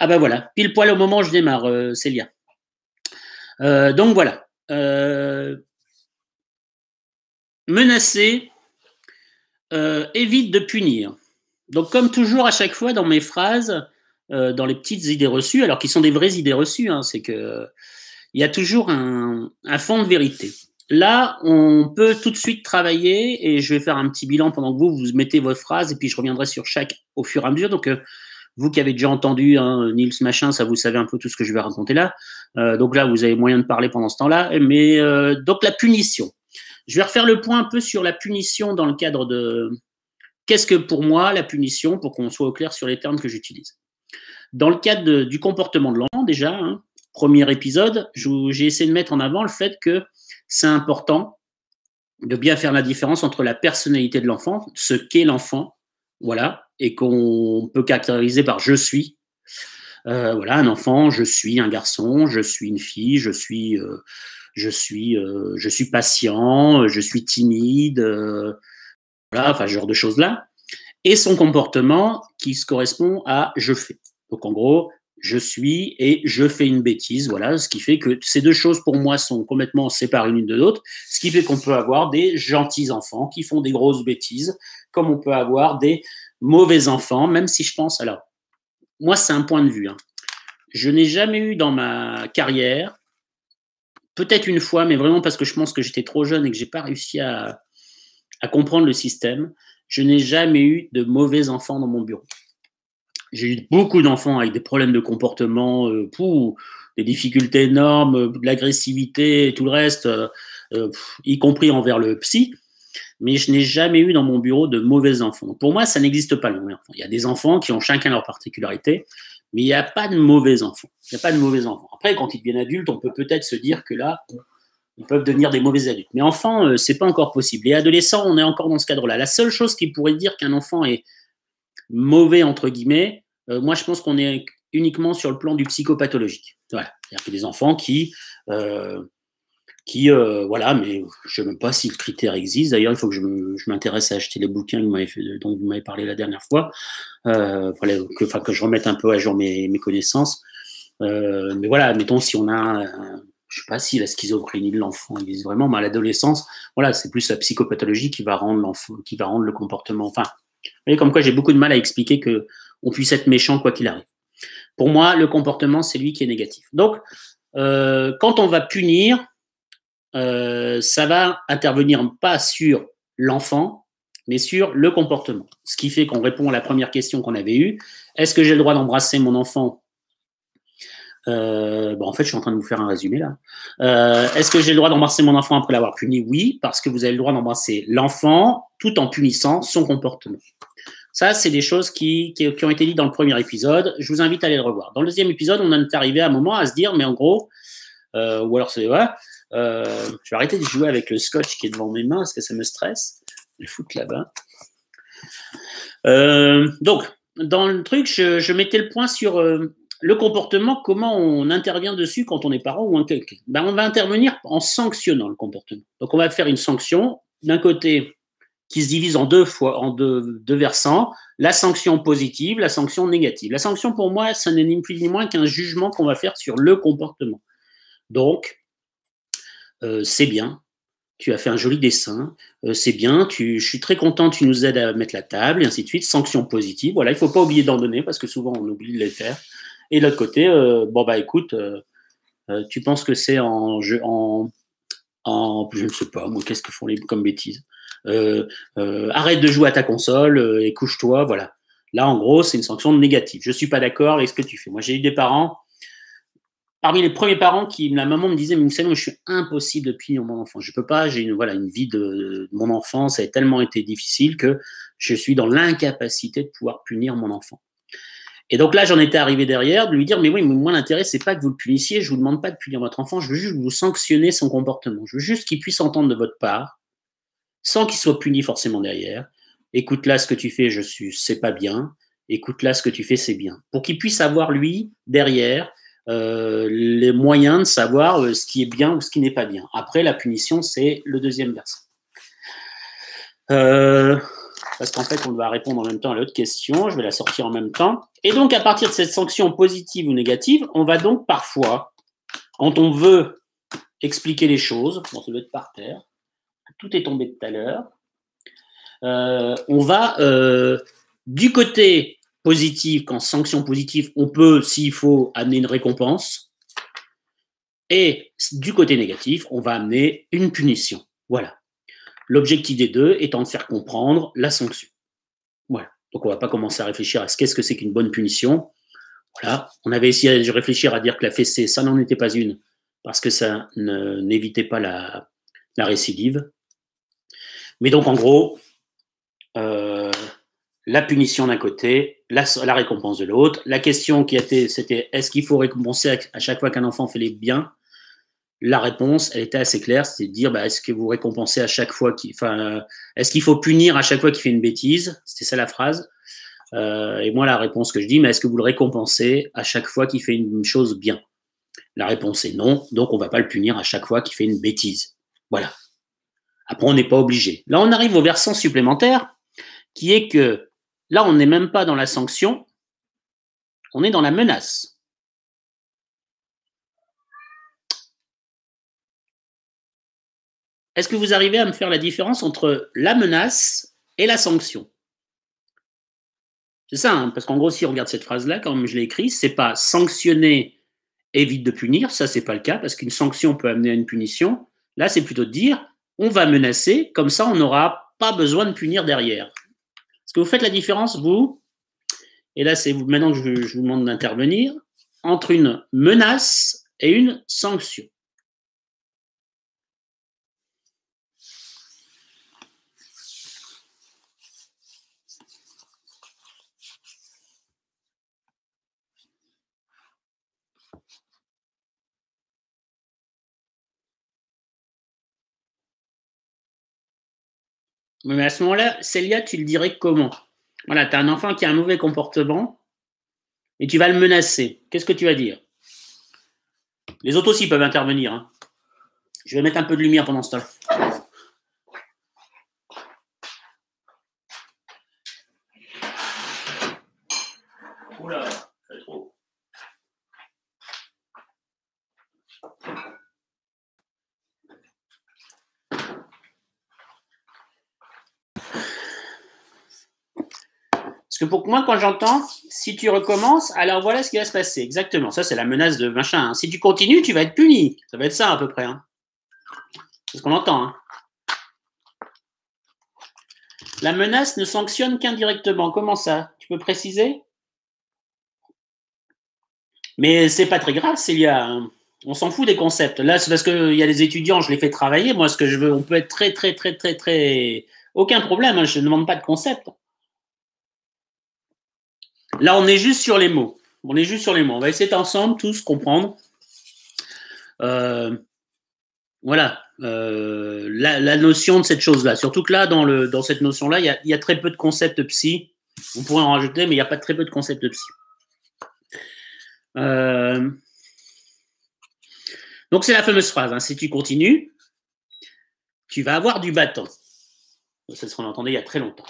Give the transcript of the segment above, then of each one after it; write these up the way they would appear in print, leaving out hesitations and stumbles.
Ah ben voilà, pile poil au moment où je démarre, Célia. Donc voilà. Menacer, évite de punir. Donc comme toujours à chaque fois dans mes phrases, dans les petites idées reçues, alors qui sont des vraies idées reçues, hein, c'est que il y a toujours un fond de vérité. Là, on peut tout de suite travailler et je vais faire un petit bilan pendant que vous mettez vos phrases et puis je reviendrai sur chaque au fur et à mesure. Donc, vous qui avez déjà entendu hein, Niels machin, ça vous savez un peu tout ce que je vais raconter là. Donc là, vous avez moyen de parler pendant ce temps-là. Mais donc la punition. Je vais refaire le point un peu sur la punition dans le cadre de qu'est-ce que pour moi la punition, pour qu'on soit au clair sur les termes que j'utilise. Dans le cadre du comportement de l'enfant, déjà, hein, premier épisode, j'ai essayé de mettre en avant le fait que c'est important de bien faire la différence entre la personnalité de l'enfant, ce qu'est l'enfant, voilà, et qu'on peut caractériser par je suis. Voilà, un enfant, je suis un garçon, je suis une fille, je suis patient, je suis timide, voilà, enfin, ce genre de choses-là. Et son comportement qui se correspond à je fais. Donc, en gros, je suis et je fais une bêtise, voilà, ce qui fait que ces deux choses pour moi sont complètement séparées l'une de l'autre, ce qui fait qu'on peut avoir des gentils enfants qui font des grosses bêtises, comme on peut avoir des mauvais enfants, même si je pense, alors, moi c'est un point de vue, hein. Je n'ai jamais eu dans ma carrière, peut-être une fois, mais vraiment parce que je pense que j'étais trop jeune et que j'ai pas réussi à comprendre le système, je n'ai jamais eu de mauvais enfants dans mon bureau. J'ai eu beaucoup d'enfants avec des problèmes de comportement, des difficultés énormes, de l'agressivité et tout le reste, y compris envers le psy. Mais je n'ai jamais eu dans mon bureau de mauvais enfants. Donc pour moi, ça n'existe pas le mauvais enfant. Il y a des enfants qui ont chacun leur particularité, mais il n'y a pas de mauvais enfants. Il n'y a pas de mauvais enfants. Après, quand ils deviennent adultes, on peut peut-être se dire que là, ils peuvent devenir des mauvais adultes. Mais enfants, c'est pas encore possible. Et adolescents, on est encore dans ce cadre-là. La seule chose qui pourrait dire qu'un enfant est mauvais, entre guillemets, moi, je pense qu'on est uniquement sur le plan du psychopathologique. Voilà. C'est-à-dire que des enfants voilà, mais je ne sais même pas si le critère existe. D'ailleurs, il faut que je m'intéresse à acheter les bouquins dont vous m'avez parlé la dernière fois. Voilà, que je remette un peu à jour mes connaissances. Mais voilà, mettons si on a, je sais pas si la schizophrénie de l'enfant existe vraiment, mais à l'adolescence, voilà, c'est plus la psychopathologie qui va rendre le comportement. Enfin, vous voyez, comme quoi j'ai beaucoup de mal à expliquer que on puisse être méchant quoi qu'il arrive. Pour moi, le comportement, c'est lui qui est négatif. Donc, quand on va punir, ça va intervenir pas sur l'enfant, mais sur le comportement. Ce qui fait qu'on répond à la première question qu'on avait eue. Est-ce que j'ai le droit d'embrasser mon enfant ? En fait, je suis en train de vous faire un résumé là. Est-ce que j'ai le droit d'embrasser mon enfant après l'avoir puni ? Oui, parce que vous avez le droit d'embrasser l'enfant tout en punissant son comportement. Ça, c'est des choses qui ont été dites dans le premier épisode. Je vous invite à aller le revoir. Dans le deuxième épisode, on en est arrivé à un moment à se dire, mais en gros, ou alors c'est ouais, je vais arrêter de jouer avec le scotch qui est devant mes mains parce que ça me stresse. Je vais le foutre là-bas. Donc, dans le truc, je mettais le point sur le comportement, comment on intervient dessus quand on est parent ou un quelqu'un. Ben, on va intervenir en sanctionnant le comportement. Donc, on va faire une sanction d'un côté qui se divise en deux versants, la sanction positive, la sanction négative. La sanction, pour moi, ça n'est ni plus ni moins qu'un jugement qu'on va faire sur le comportement. Donc, c'est bien, tu as fait un joli dessin, c'est bien, je suis très content, tu nous aides à mettre la table, et ainsi de suite. Sanction positive, voilà, il ne faut pas oublier d'en donner, parce que souvent, on oublie de les faire. Et de l'autre côté, écoute, tu penses que c'est je ne sais pas, moi, qu'est-ce que font comme bêtises ? Arrête de jouer à ta console et couche-toi, voilà. Là, en gros, c'est une sanction négative. Je ne suis pas d'accord avec ce que tu fais. Moi, j'ai eu des parents, parmi les premiers parents la maman me disait, mais vous savez, moi, je suis impossible de punir mon enfant. Je ne peux pas, j'ai une vie de mon enfance, ça a tellement été difficile que je suis dans l'incapacité de pouvoir punir mon enfant. Et donc là, j'en étais arrivé derrière de lui dire, mais oui, mais moi, l'intérêt, c'est pas que vous le punissiez, je vous demande pas de punir votre enfant, je veux juste vous sanctionner son comportement. Je veux juste qu'il puisse entendre de votre part, sans qu'il soit puni forcément derrière. Écoute là ce que tu fais, c'est pas bien. Écoute là ce que tu fais, c'est bien. Pour qu'il puisse avoir, lui, derrière, les moyens de savoir ce qui est bien ou ce qui n'est pas bien. Après, la punition, c'est le deuxième versant. parce qu'en fait, on va répondre en même temps à l'autre question. Je vais la sortir en même temps. Et donc, à partir de cette sanction positive ou négative, on va donc parfois, quand on veut expliquer les choses, bon, ça doit être par terre, tout est tombé tout à l'heure, on va, du côté positif, quand sanction positive, on peut, s'il faut, amener une récompense. Et du côté négatif, on va amener une punition. Voilà. L'objectif des deux étant de faire comprendre la sanction. Voilà. Donc, on ne va pas commencer à réfléchir à ce qu'est-ce que c'est qu'une bonne punition. Voilà. On avait essayé de réfléchir à dire que la fessée, ça n'en était pas une, parce que ça n'évitait pas la récidive. Mais donc, en gros, la punition d'un côté, la récompense de l'autre. La question qui était, c'était est-ce qu'il faut récompenser à chaque fois qu'un enfant fait les biens? La réponse, elle était assez claire, c'est de dire est-ce que vous récompensez à chaque fois est-ce qu'il faut punir à chaque fois qu'il fait une bêtise? C'était ça la phrase. Et moi, la réponse que je dis, mais est-ce que vous le récompensez à chaque fois qu'il fait une chose bien? La réponse est non, donc on ne va pas le punir à chaque fois qu'il fait une bêtise. Voilà. Après, on n'est pas obligé. Là, on arrive au versant supplémentaire, qui est que là, on n'est même pas dans la sanction, on est dans la menace. Est-ce que vous arrivez à me faire la différence entre la menace et la sanction? C'est ça, hein, parce qu'en gros, si on regarde cette phrase-là, comme je l'ai écrit, c'est pas sanctionner évite de punir, ça c'est pas le cas, parce qu'une sanction peut amener à une punition. Là, c'est plutôt de dire on va menacer, comme ça on n'aura pas besoin de punir derrière. Est-ce que vous faites la différence, vous? Et là, c'est maintenant que je vous demande d'intervenir, entre une menace et une sanction. Mais à ce moment-là, Célia, tu le dirais comment? Voilà, tu as un enfant qui a un mauvais comportement et tu vas le menacer. Qu'est-ce que tu vas dire? Les autres aussi peuvent intervenir. Hein. Je vais mettre un peu de lumière pendant ce temps-là. Oula, c'est trop. Parce que pour moi, quand j'entends, si tu recommences, alors voilà ce qui va se passer. Exactement. Ça, c'est la menace de machin. Hein. Si tu continues, tu vas être puni. Ça va être ça à peu près. Hein. C'est ce qu'on entend. Hein. La menace ne sanctionne qu'indirectement. Comment ça? Tu peux préciser? Mais c'est pas très grave, Célia. Hein. On s'en fout des concepts. Là, c'est parce qu'il y a des étudiants, je les fais travailler. Moi, ce que je veux, on peut être très. Aucun problème. Hein. Je ne demande pas de concept. Là, on est juste sur les mots. On est juste sur les mots. On va essayer d'ensemble tous comprendre. Voilà. La notion de cette chose-là. Surtout que là, dans cette notion-là, il y a très peu de concepts psy. On pourrait en rajouter, mais il n'y a pas très peu de concepts psy. Donc, c'est la fameuse phrase. Hein, si tu continues, tu vas avoir du bâton. C'est ce qu'on entendait il y a très longtemps.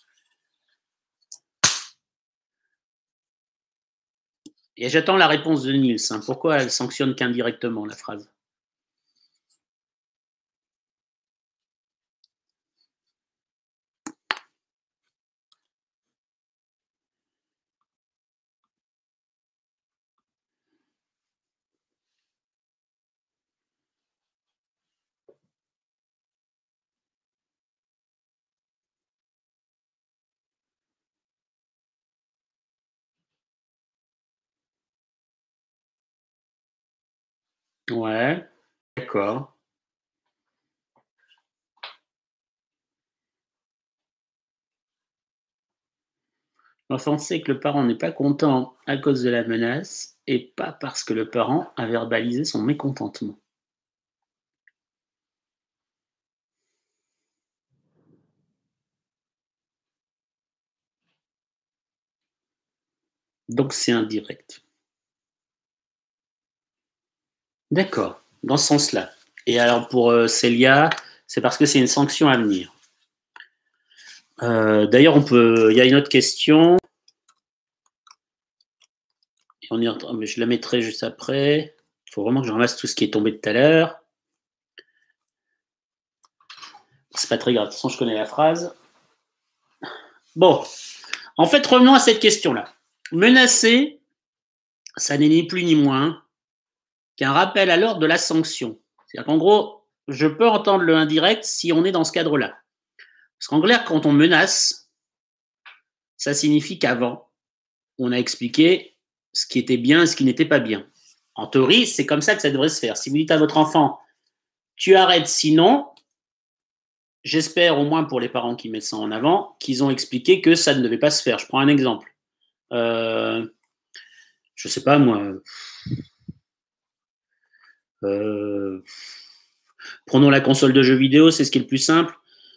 Et j'attends la réponse de Niels. Hein. Pourquoi elle sanctionne qu'indirectement, la phrase? Ouais, d'accord. L'enfant sait que le parent n'est pas content à cause de la menace et pas parce que le parent a verbalisé son mécontentement. Donc c'est indirect. D'accord, dans ce sens-là. Et alors pour Célia, c'est parce que c'est une sanction à venir. D'ailleurs, il y a une autre question. Mais je la mettrai juste après. Il faut vraiment que je ramasse tout ce qui est tombé tout à l'heure. C'est pas très grave, de toute façon, je connais la phrase. Bon, en fait, revenons à cette question-là. Menacer, ça n'est ni plus ni moins qu'un rappel à l'ordre de la sanction. C'est-à-dire qu'en gros, je peux entendre le indirect si on est dans ce cadre-là. Parce qu'en clair, quand on menace, ça signifie qu'avant, on a expliqué ce qui était bien et ce qui n'était pas bien. En théorie, c'est comme ça que ça devrait se faire. Si vous dites à votre enfant, tu arrêtes sinon, j'espère au moins pour les parents qui mettent ça en avant, qu'ils ont expliqué que ça ne devait pas se faire. Je prends un exemple. Je sais pas moi. Prenons la console de jeux vidéo, c'est ce qui est le plus simple.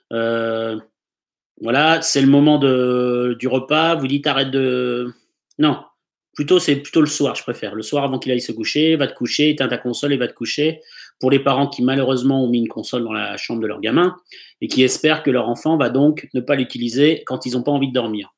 Voilà, c'est le moment du repas. Vous dites arrête de. Non, c'est plutôt le soir, je préfère. Le soir avant qu'il aille se coucher, va te coucher, éteins ta console et va te coucher. Pour les parents qui malheureusement ont mis une console dans la chambre de leur gamin et qui espèrent que leur enfant va donc ne pas l'utiliser quand ils n'ont pas envie de dormir.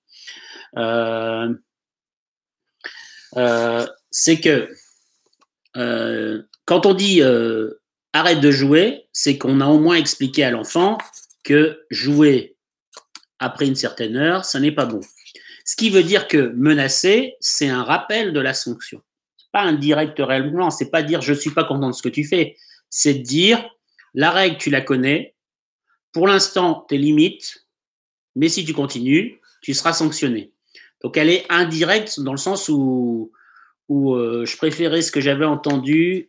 C'est que quand on dit arrête de jouer, c'est qu'on a au moins expliqué à l'enfant que jouer après une certaine heure, ça n'est pas bon. Ce qui veut dire que menacer, c'est un rappel de la sanction. C'est pas un direct réellement, c'est pas dire je suis pas content de ce que tu fais, c'est de dire la règle tu la connais, pour l'instant tes limites, mais si tu continues, tu seras sanctionné. Donc elle est indirecte dans le sens où je préférais ce que j'avais entendu.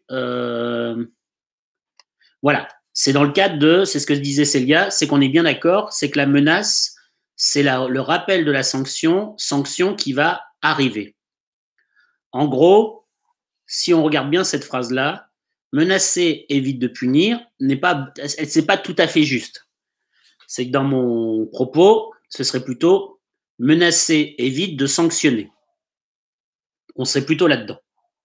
Voilà, c'est dans le cadre c'est ce que disait Célia, c'est qu'on est bien d'accord, c'est que la menace, c'est le rappel de la sanction qui va arriver. En gros, si on regarde bien cette phrase-là, menacer évite de punir, c'est pas tout à fait juste. C'est que dans mon propos, ce serait plutôt menacer évite de sanctionner. On serait plutôt là-dedans.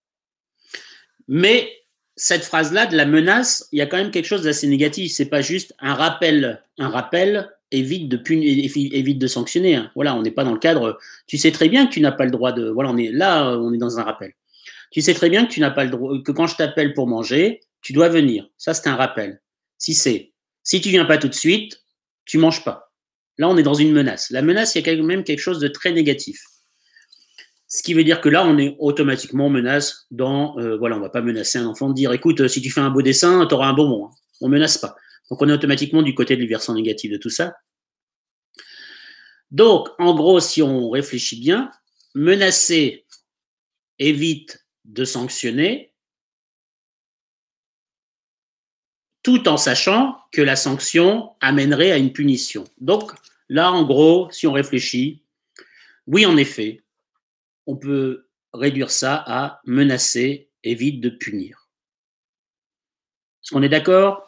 Mais cette phrase-là de la menace, il y a quand même quelque chose d'assez négatif. C'est pas juste un rappel. Un rappel évite de sanctionner. Hein. Voilà, on n'est pas dans le cadre. Tu sais très bien que tu n'as pas le droit de. Voilà, on est dans un rappel. Tu sais très bien que tu n'as pas le droit, que quand je t'appelle pour manger, tu dois venir. Ça, c'est un rappel. Si tu viens pas tout de suite, tu manges pas. Là, on est dans une menace. La menace, il y a quand même quelque chose de très négatif. Ce qui veut dire que là, on est automatiquement menace dans, voilà, on va pas menacer un enfant de dire, écoute, si tu fais un beau dessin, tu auras un bonbon. Hein. On menace pas. Donc, on est automatiquement du côté du versant négatif de tout ça. Donc, en gros, si on réfléchit bien, menacer évite de sanctionner, tout en sachant que la sanction amènerait à une punition. Donc, là, en gros, si on réfléchit, oui, en effet, on peut réduire ça à menacer évite de punir. Est-ce qu'on est d'accord?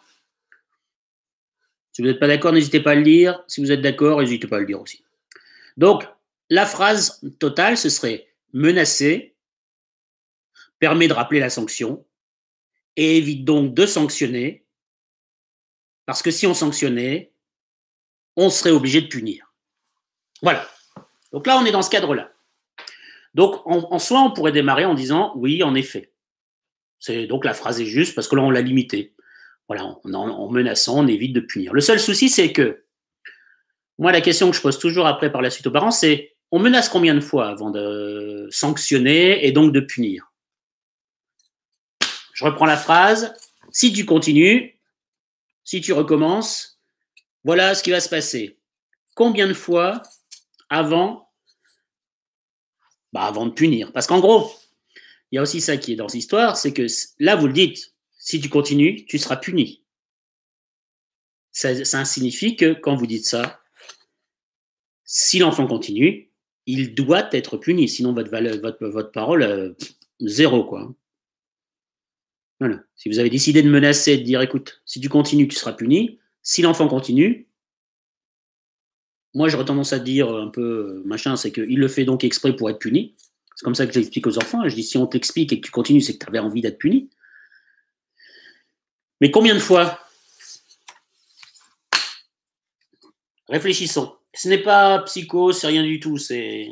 Si vous n'êtes pas d'accord, n'hésitez pas à le dire. Si vous êtes d'accord, n'hésitez pas à le dire aussi. Donc, la phrase totale, ce serait menacer, permet de rappeler la sanction et évite donc de sanctionner, parce que si on sanctionnait, on serait obligé de punir. Voilà. Donc là, on est dans ce cadre-là. Donc, en soi, on pourrait démarrer en disant oui, en effet. Donc la phrase est juste parce que là, on l'a limité. Voilà, en menaçant, on évite de punir. Le seul souci, c'est que moi, la question que je pose toujours après par la suite aux parents, c'est on menace combien de fois avant de sanctionner et donc de punir? Je reprends la phrase. Si tu continues, si tu recommences, voilà ce qui va se passer. Combien de fois avant de punir? Parce qu'en gros, il y a aussi ça qui est dans cette histoire, c'est que là, vous le dites, si tu continues, tu seras puni. Ça signifie que quand vous dites ça, si l'enfant continue, il doit être puni, sinon votre parole, zéro, quoi. Voilà. Si vous avez décidé de menacer, de dire, écoute, si tu continues, tu seras puni, si l'enfant continue, moi j'aurais tendance à dire un peu machin, c'est qu'il le fait donc exprès pour être puni. C'est comme ça que j'explique aux enfants. Je dis, si on t'explique et que tu continues, c'est que tu avais envie d'être puni. Mais combien de fois? Réfléchissons. Ce n'est pas psycho, c'est rien du tout. C'est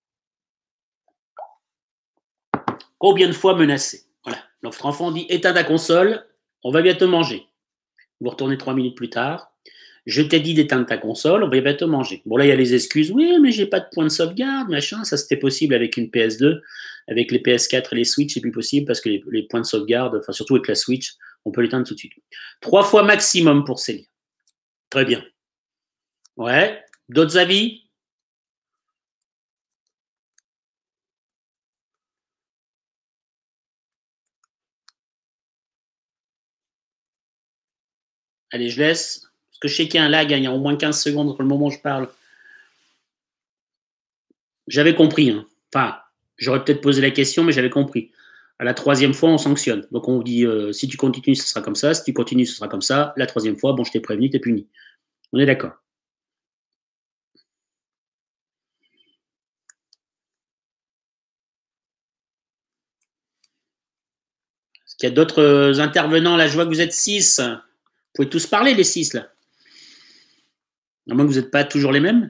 combien de fois menacé. Voilà. Notre enfant dit éteins ta console, on va bientôt manger. Vous retournez 3 minutes plus tard. Je t'ai dit d'éteindre ta console, on va bientôt manger. Bon, là, il y a les excuses. Oui, mais j'ai pas de point de sauvegarde, machin. Ça, c'était possible avec une PS2. Avec les PS4 et les Switch, c'est plus possible parce que les points de sauvegarde, enfin, surtout avec la Switch, on peut l'éteindre tout de suite. 3 fois maximum pour Célia. Très bien. Ouais. D'autres avis? Allez, je laisse. Parce que je sais qu'il y a un lag, hein, il y a au moins 15 secondes entre le moment où je parle. J'avais compris. Hein. Enfin, j'aurais peut-être posé la question, mais j'avais compris. À la troisième fois, on sanctionne. Donc on vous dit, si tu continues, ce sera comme ça. Si tu continues, ce sera comme ça. La troisième fois, bon, je t'ai prévenu, t'es puni. On est d'accord. Est-ce qu'il y a d'autres intervenants? Là, je vois que vous êtes 6. Vous pouvez tous parler, les 6, là. À moins que vous n'êtes pas toujours les mêmes.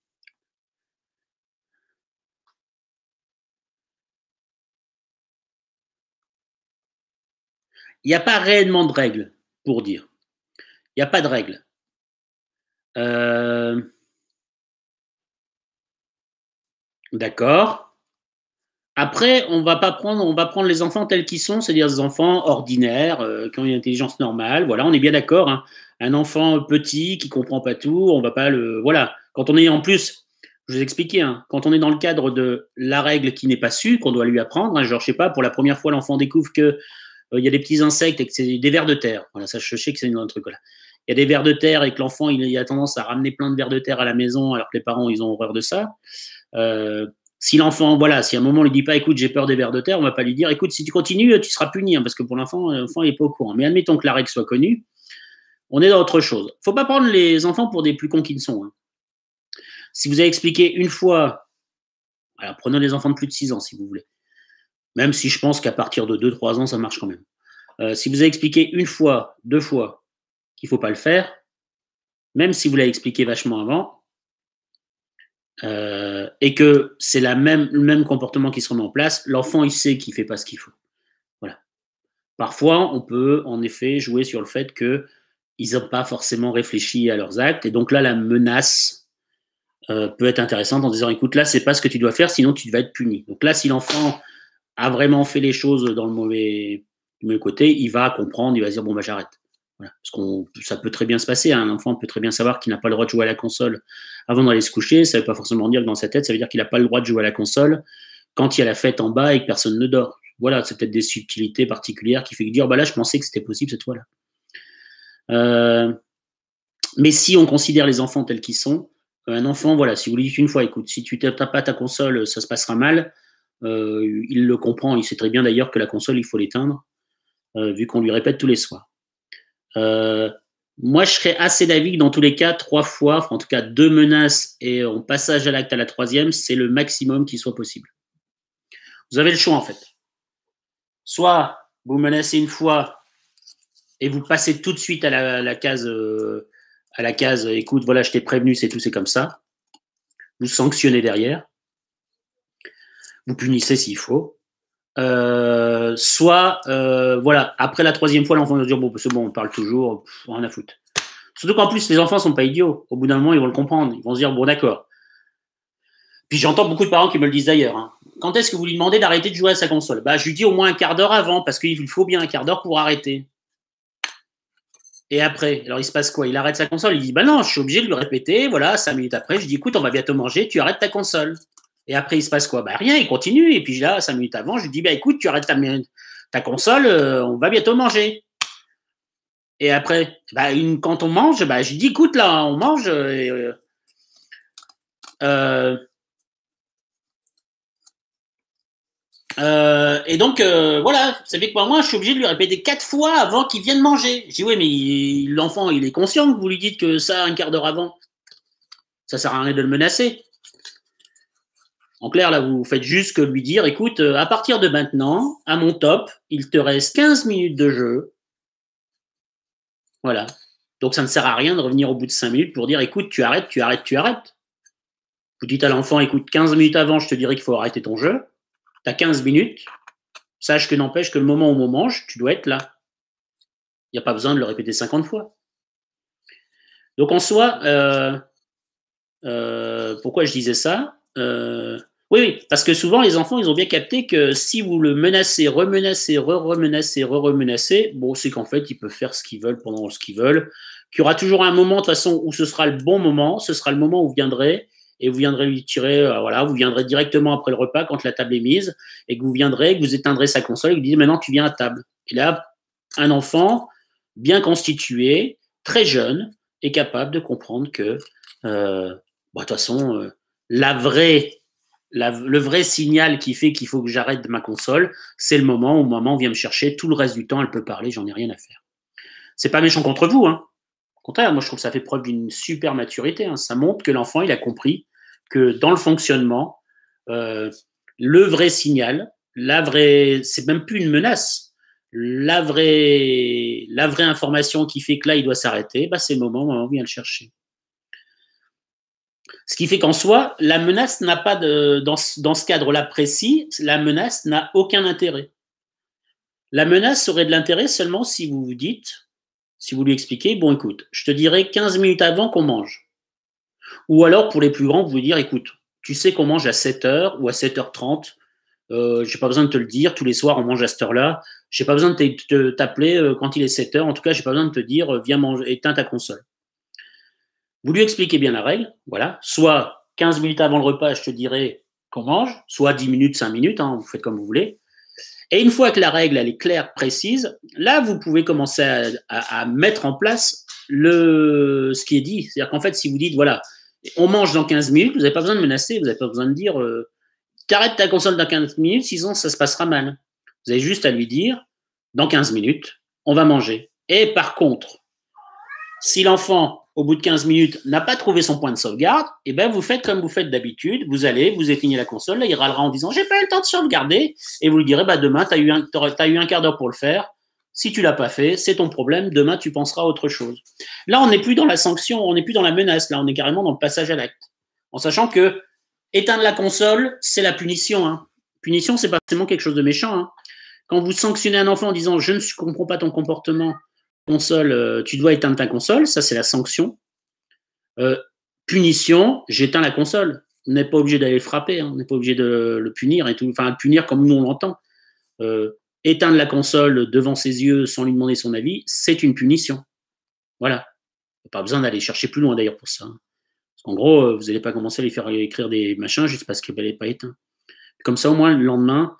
Il n'y a pas réellement de règles pour dire. Il n'y a pas de règles. D'accord. Après, on va prendre les enfants tels qu'ils sont, c'est-à-dire des enfants ordinaires, qui ont une intelligence normale. Voilà, on est bien d'accord. Hein. Un enfant petit qui comprend pas tout, on va pas le. Voilà. Quand on est en plus, je vous expliquais, hein, quand on est dans le cadre de la règle qui n'est pas su, qu'on doit lui apprendre, hein, genre je sais pas, pour la première fois l'enfant découvre que il y a des petits insectes et que c'est des vers de terre. Voilà, ça je sais que c'est un truc là. Il y a des vers de terre et que l'enfant il a tendance à ramener plein de vers de terre à la maison alors que les parents ils ont horreur de ça. Si l'enfant, voilà, si à un moment on lui dit pas, écoute, j'ai peur des vers de terre, on va pas lui dire, écoute, si tu continues, tu seras puni, hein, parce que pour l'enfant il n'est pas au courant. Mais admettons que la règle soit connue, on est dans autre chose. Faut pas prendre les enfants pour des plus cons qu'ils ne sont. Hein. Si vous avez expliqué une fois, alors prenons les enfants de plus de 6 ans si vous voulez, même si je pense qu'à partir de 2-3 ans, ça marche quand même. Si vous avez expliqué une fois, 2 fois qu'il faut pas le faire, même si vous l'avez expliqué vachement avant, et que c'est le même comportement qui se remet en place, l'enfant il sait qu'il fait pas ce qu'il faut. Voilà. Parfois, on peut en effet jouer sur le fait qu'ils n'ont pas forcément réfléchi à leurs actes, et donc là, la menace peut être intéressante en disant, écoute, là, c'est pas ce que tu dois faire, sinon tu vas être puni. Donc là, si l'enfant a vraiment fait les choses dans le mauvais côté, il va comprendre, il va se dire, bon, bah j'arrête. Voilà. Parce que ça peut très bien se passer. Hein. Un enfant peut très bien savoir qu'il n'a pas le droit de jouer à la console avant d'aller se coucher. Ça ne veut pas forcément dire que dans sa tête, ça veut dire qu'il n'a pas le droit de jouer à la console quand il y a la fête en bas et que personne ne dort. Voilà, c'est peut-être des subtilités particulières qui fait que dire, bah là, je pensais que c'était possible cette fois-là. Mais si on considère les enfants tels qu'ils sont, un enfant, voilà, si vous lui dites une fois, écoute, si tu ne tapes pas ta console, ça se passera mal, il le comprend. Il sait très bien d'ailleurs que la console, il faut l'éteindre, vu qu'on lui répète tous les soirs. Moi, je serais assez d'avis que dans tous les cas, 3 fois, enfin, en tout cas 2 menaces et on passage à l'acte à la troisième, c'est le maximum qui soit possible. Vous avez le choix en fait. Soit vous menacez une fois et vous passez tout de suite à la case, écoute, voilà, je t'ai prévenu, c'est tout, c'est comme ça. Vous sanctionnez derrière, vous punissez s'il faut. Soit, voilà, après la troisième fois, l'enfant va se dire, bon, c'est bon, on parle toujours, rien à foutre. Surtout qu'en plus, les enfants sont pas idiots. Au bout d'un moment, ils vont le comprendre. Ils vont se dire, bon, d'accord. Puis j'entends beaucoup de parents qui me le disent d'ailleurs. Hein. Quand est-ce que vous lui demandez d'arrêter de jouer à sa console? Bah, je lui dis au moins un quart d'heure avant, parce qu'il faut bien un quart d'heure pour arrêter. Et après, alors il se passe quoi? Il arrête sa console, il dit, bah non, je suis obligé de lui répéter, voilà, 5 minutes après, je dis, écoute, on va bientôt manger, tu arrêtes ta console. Et après, il se passe quoi? Bah rien, il continue. Et puis là, 5 minutes avant, je lui dis, bah écoute, tu arrêtes ta console, on va bientôt manger. Et après, bah, quand on mange, bah, je lui dis, écoute, là, on mange. Et donc, voilà, vous savez que moi, je suis obligé de lui répéter 4 fois avant qu'il vienne manger. Je dis, oui, mais l'enfant, il est conscient que vous lui dites que ça un quart d'heure avant. Ça sert à rien de le menacer. En clair, là, vous faites juste que lui dire, écoute, à partir de maintenant, à mon top, il te reste 15 minutes de jeu. Voilà. Donc, ça ne sert à rien de revenir au bout de 5 minutes pour dire, écoute, tu arrêtes, tu arrêtes, tu arrêtes. Vous dites à l'enfant, écoute, 15 minutes avant, je te dirais qu'il faut arrêter ton jeu. Tu as 15 minutes. Sache que n'empêche que le moment où on mange, tu dois être là. Il n'y a pas besoin de le répéter 50 fois. Donc en soi, pourquoi je disais ça oui, parce que souvent les enfants, ils ont bien capté que si vous le menacez, remenacez, remenacez, remenacez, bon, c'est qu'en fait, ils peuvent faire ce qu'ils veulent pendant ce qu'ils veulent, qu'il y aura toujours un moment, de toute façon, où ce sera le bon moment, ce sera le moment où vous viendrez, et vous viendrez lui tirer, voilà, vous viendrez directement après le repas, quand la table est mise, et que vous viendrez, que vous éteindrez sa console, et que vous dites, maintenant, tu viens à table. Et là, un enfant bien constitué, très jeune, est capable de comprendre que, de toute façon, le vrai signal qui fait qu'il faut que j'arrête ma console, c'est le moment où maman vient me chercher. Tout le reste du temps, elle peut parler, j'en ai rien à faire. C'est pas méchant contre vous, hein. Au contraire, moi je trouve que ça fait preuve d'une super maturité. Hein. Ça montre que l'enfant, il a compris que dans le fonctionnement, le vrai signal, c'est même plus une menace. La vraie information qui fait que là, il doit s'arrêter, bah, c'est le moment où maman vient le chercher. Ce qui fait qu'en soi, la menace n'a pas dans ce cadre-là précis, la menace n'a aucun intérêt. La menace aurait de l'intérêt seulement si vous vous dites, si vous lui expliquez, bon écoute, je te dirai 15 minutes avant qu'on mange. Ou alors pour les plus grands, vous lui dire, écoute, tu sais qu'on mange à 7h ou à 7h30, j'ai pas besoin de te le dire, tous les soirs on mange à cette heure-là, j'ai pas besoin de t'appeler quand il est 7h, en tout cas j'ai pas besoin de te dire, viens manger, éteins ta console. Vous lui expliquez bien la règle, voilà. Soit 15 minutes avant le repas, je te dirai qu'on mange, soit 10 minutes, 5 minutes, hein, vous faites comme vous voulez. Et une fois que la règle elle est claire, précise, là, vous pouvez commencer à mettre en place ce qui est dit. C'est-à-dire qu'en fait, si vous dites, voilà, on mange dans 15 minutes, vous n'avez pas besoin de menacer, vous n'avez pas besoin de dire, t'arrêtes ta console dans 15 minutes, sinon ça se passera mal. Vous avez juste à lui dire, dans 15 minutes, on va manger. Et par contre, si l'enfant, au bout de 15 minutes, n'a pas trouvé son point de sauvegarde, eh ben vous faites comme vous faites d'habitude, vous allez, vous éteignez la console, là, il râlera en disant « j'ai pas eu le temps de sauvegarder », et vous lui direz bah, « demain, tu as eu un quart d'heure pour le faire, si tu l'as pas fait, c'est ton problème, demain, tu penseras à autre chose ». Là, on n'est plus dans la sanction, on n'est plus dans la menace, là, on est carrément dans le passage à l'acte, en sachant que éteindre la console, c'est la punition. Hein. Punition, c'est pas forcément quelque chose de méchant. Hein. Quand vous sanctionnez un enfant en disant « je ne comprends pas ton comportement », console, tu dois éteindre ta console, ça c'est la sanction. Punition, j'éteins la console. On n'est pas obligé d'aller le frapper, hein. On n'est pas obligé de le punir et tout, enfin le punir comme nous on l'entend. Éteindre la console devant ses yeux sans lui demander son avis, c'est une punition. Voilà. Pas besoin d'aller chercher plus loin d'ailleurs pour ça. Hein. Parce qu'en gros, vous n'allez pas commencer à lui faire écrire des machins juste parce qu'elle n'est pas éteinte. Comme ça, au moins, le lendemain,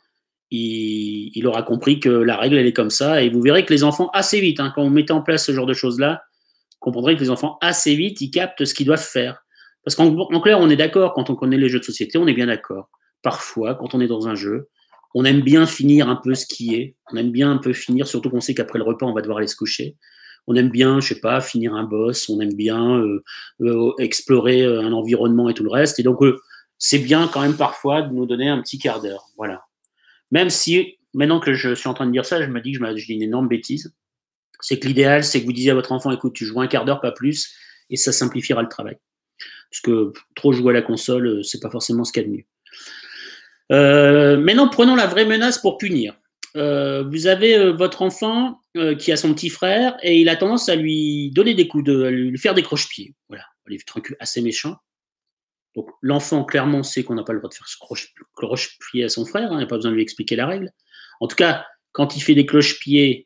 il aura compris que la règle, elle est comme ça. Et vous verrez que les enfants, assez vite, hein, quand vous mettez en place ce genre de choses-là, vous comprendrez que les enfants, assez vite, ils captent ce qu'ils doivent faire. Parce qu'en clair, on est d'accord, quand on connaît les jeux de société, on est bien d'accord. Parfois, quand on est dans un jeu, on aime bien finir un peu ce qui est. On aime bien un peu finir, surtout qu'on sait qu'après le repas, on va devoir aller se coucher. On aime bien, je sais pas, finir un boss. On aime bien explorer un environnement et tout le reste. Et donc, c'est bien quand même parfois de nous donner un petit quart d'heure. Voilà. Même si, maintenant que je suis en train de dire ça, je me dis que je dis une énorme bêtise. C'est que l'idéal, c'est que vous disiez à votre enfant, écoute, tu joues un quart d'heure, pas plus, et ça simplifiera le travail. Parce que trop jouer à la console, c'est pas forcément ce qu'il y a de mieux. Maintenant, prenons la vraie menace pour punir. Vous avez votre enfant qui a son petit frère, et il a tendance à lui donner des coups, à lui faire des croche-pieds. Voilà, des trucs assez méchants. Donc l'enfant, clairement, sait qu'on n'a pas le droit de faire ce croche-pied à son frère, hein, il n'y a pas besoin de lui expliquer la règle. En tout cas, quand il fait des croche-pieds,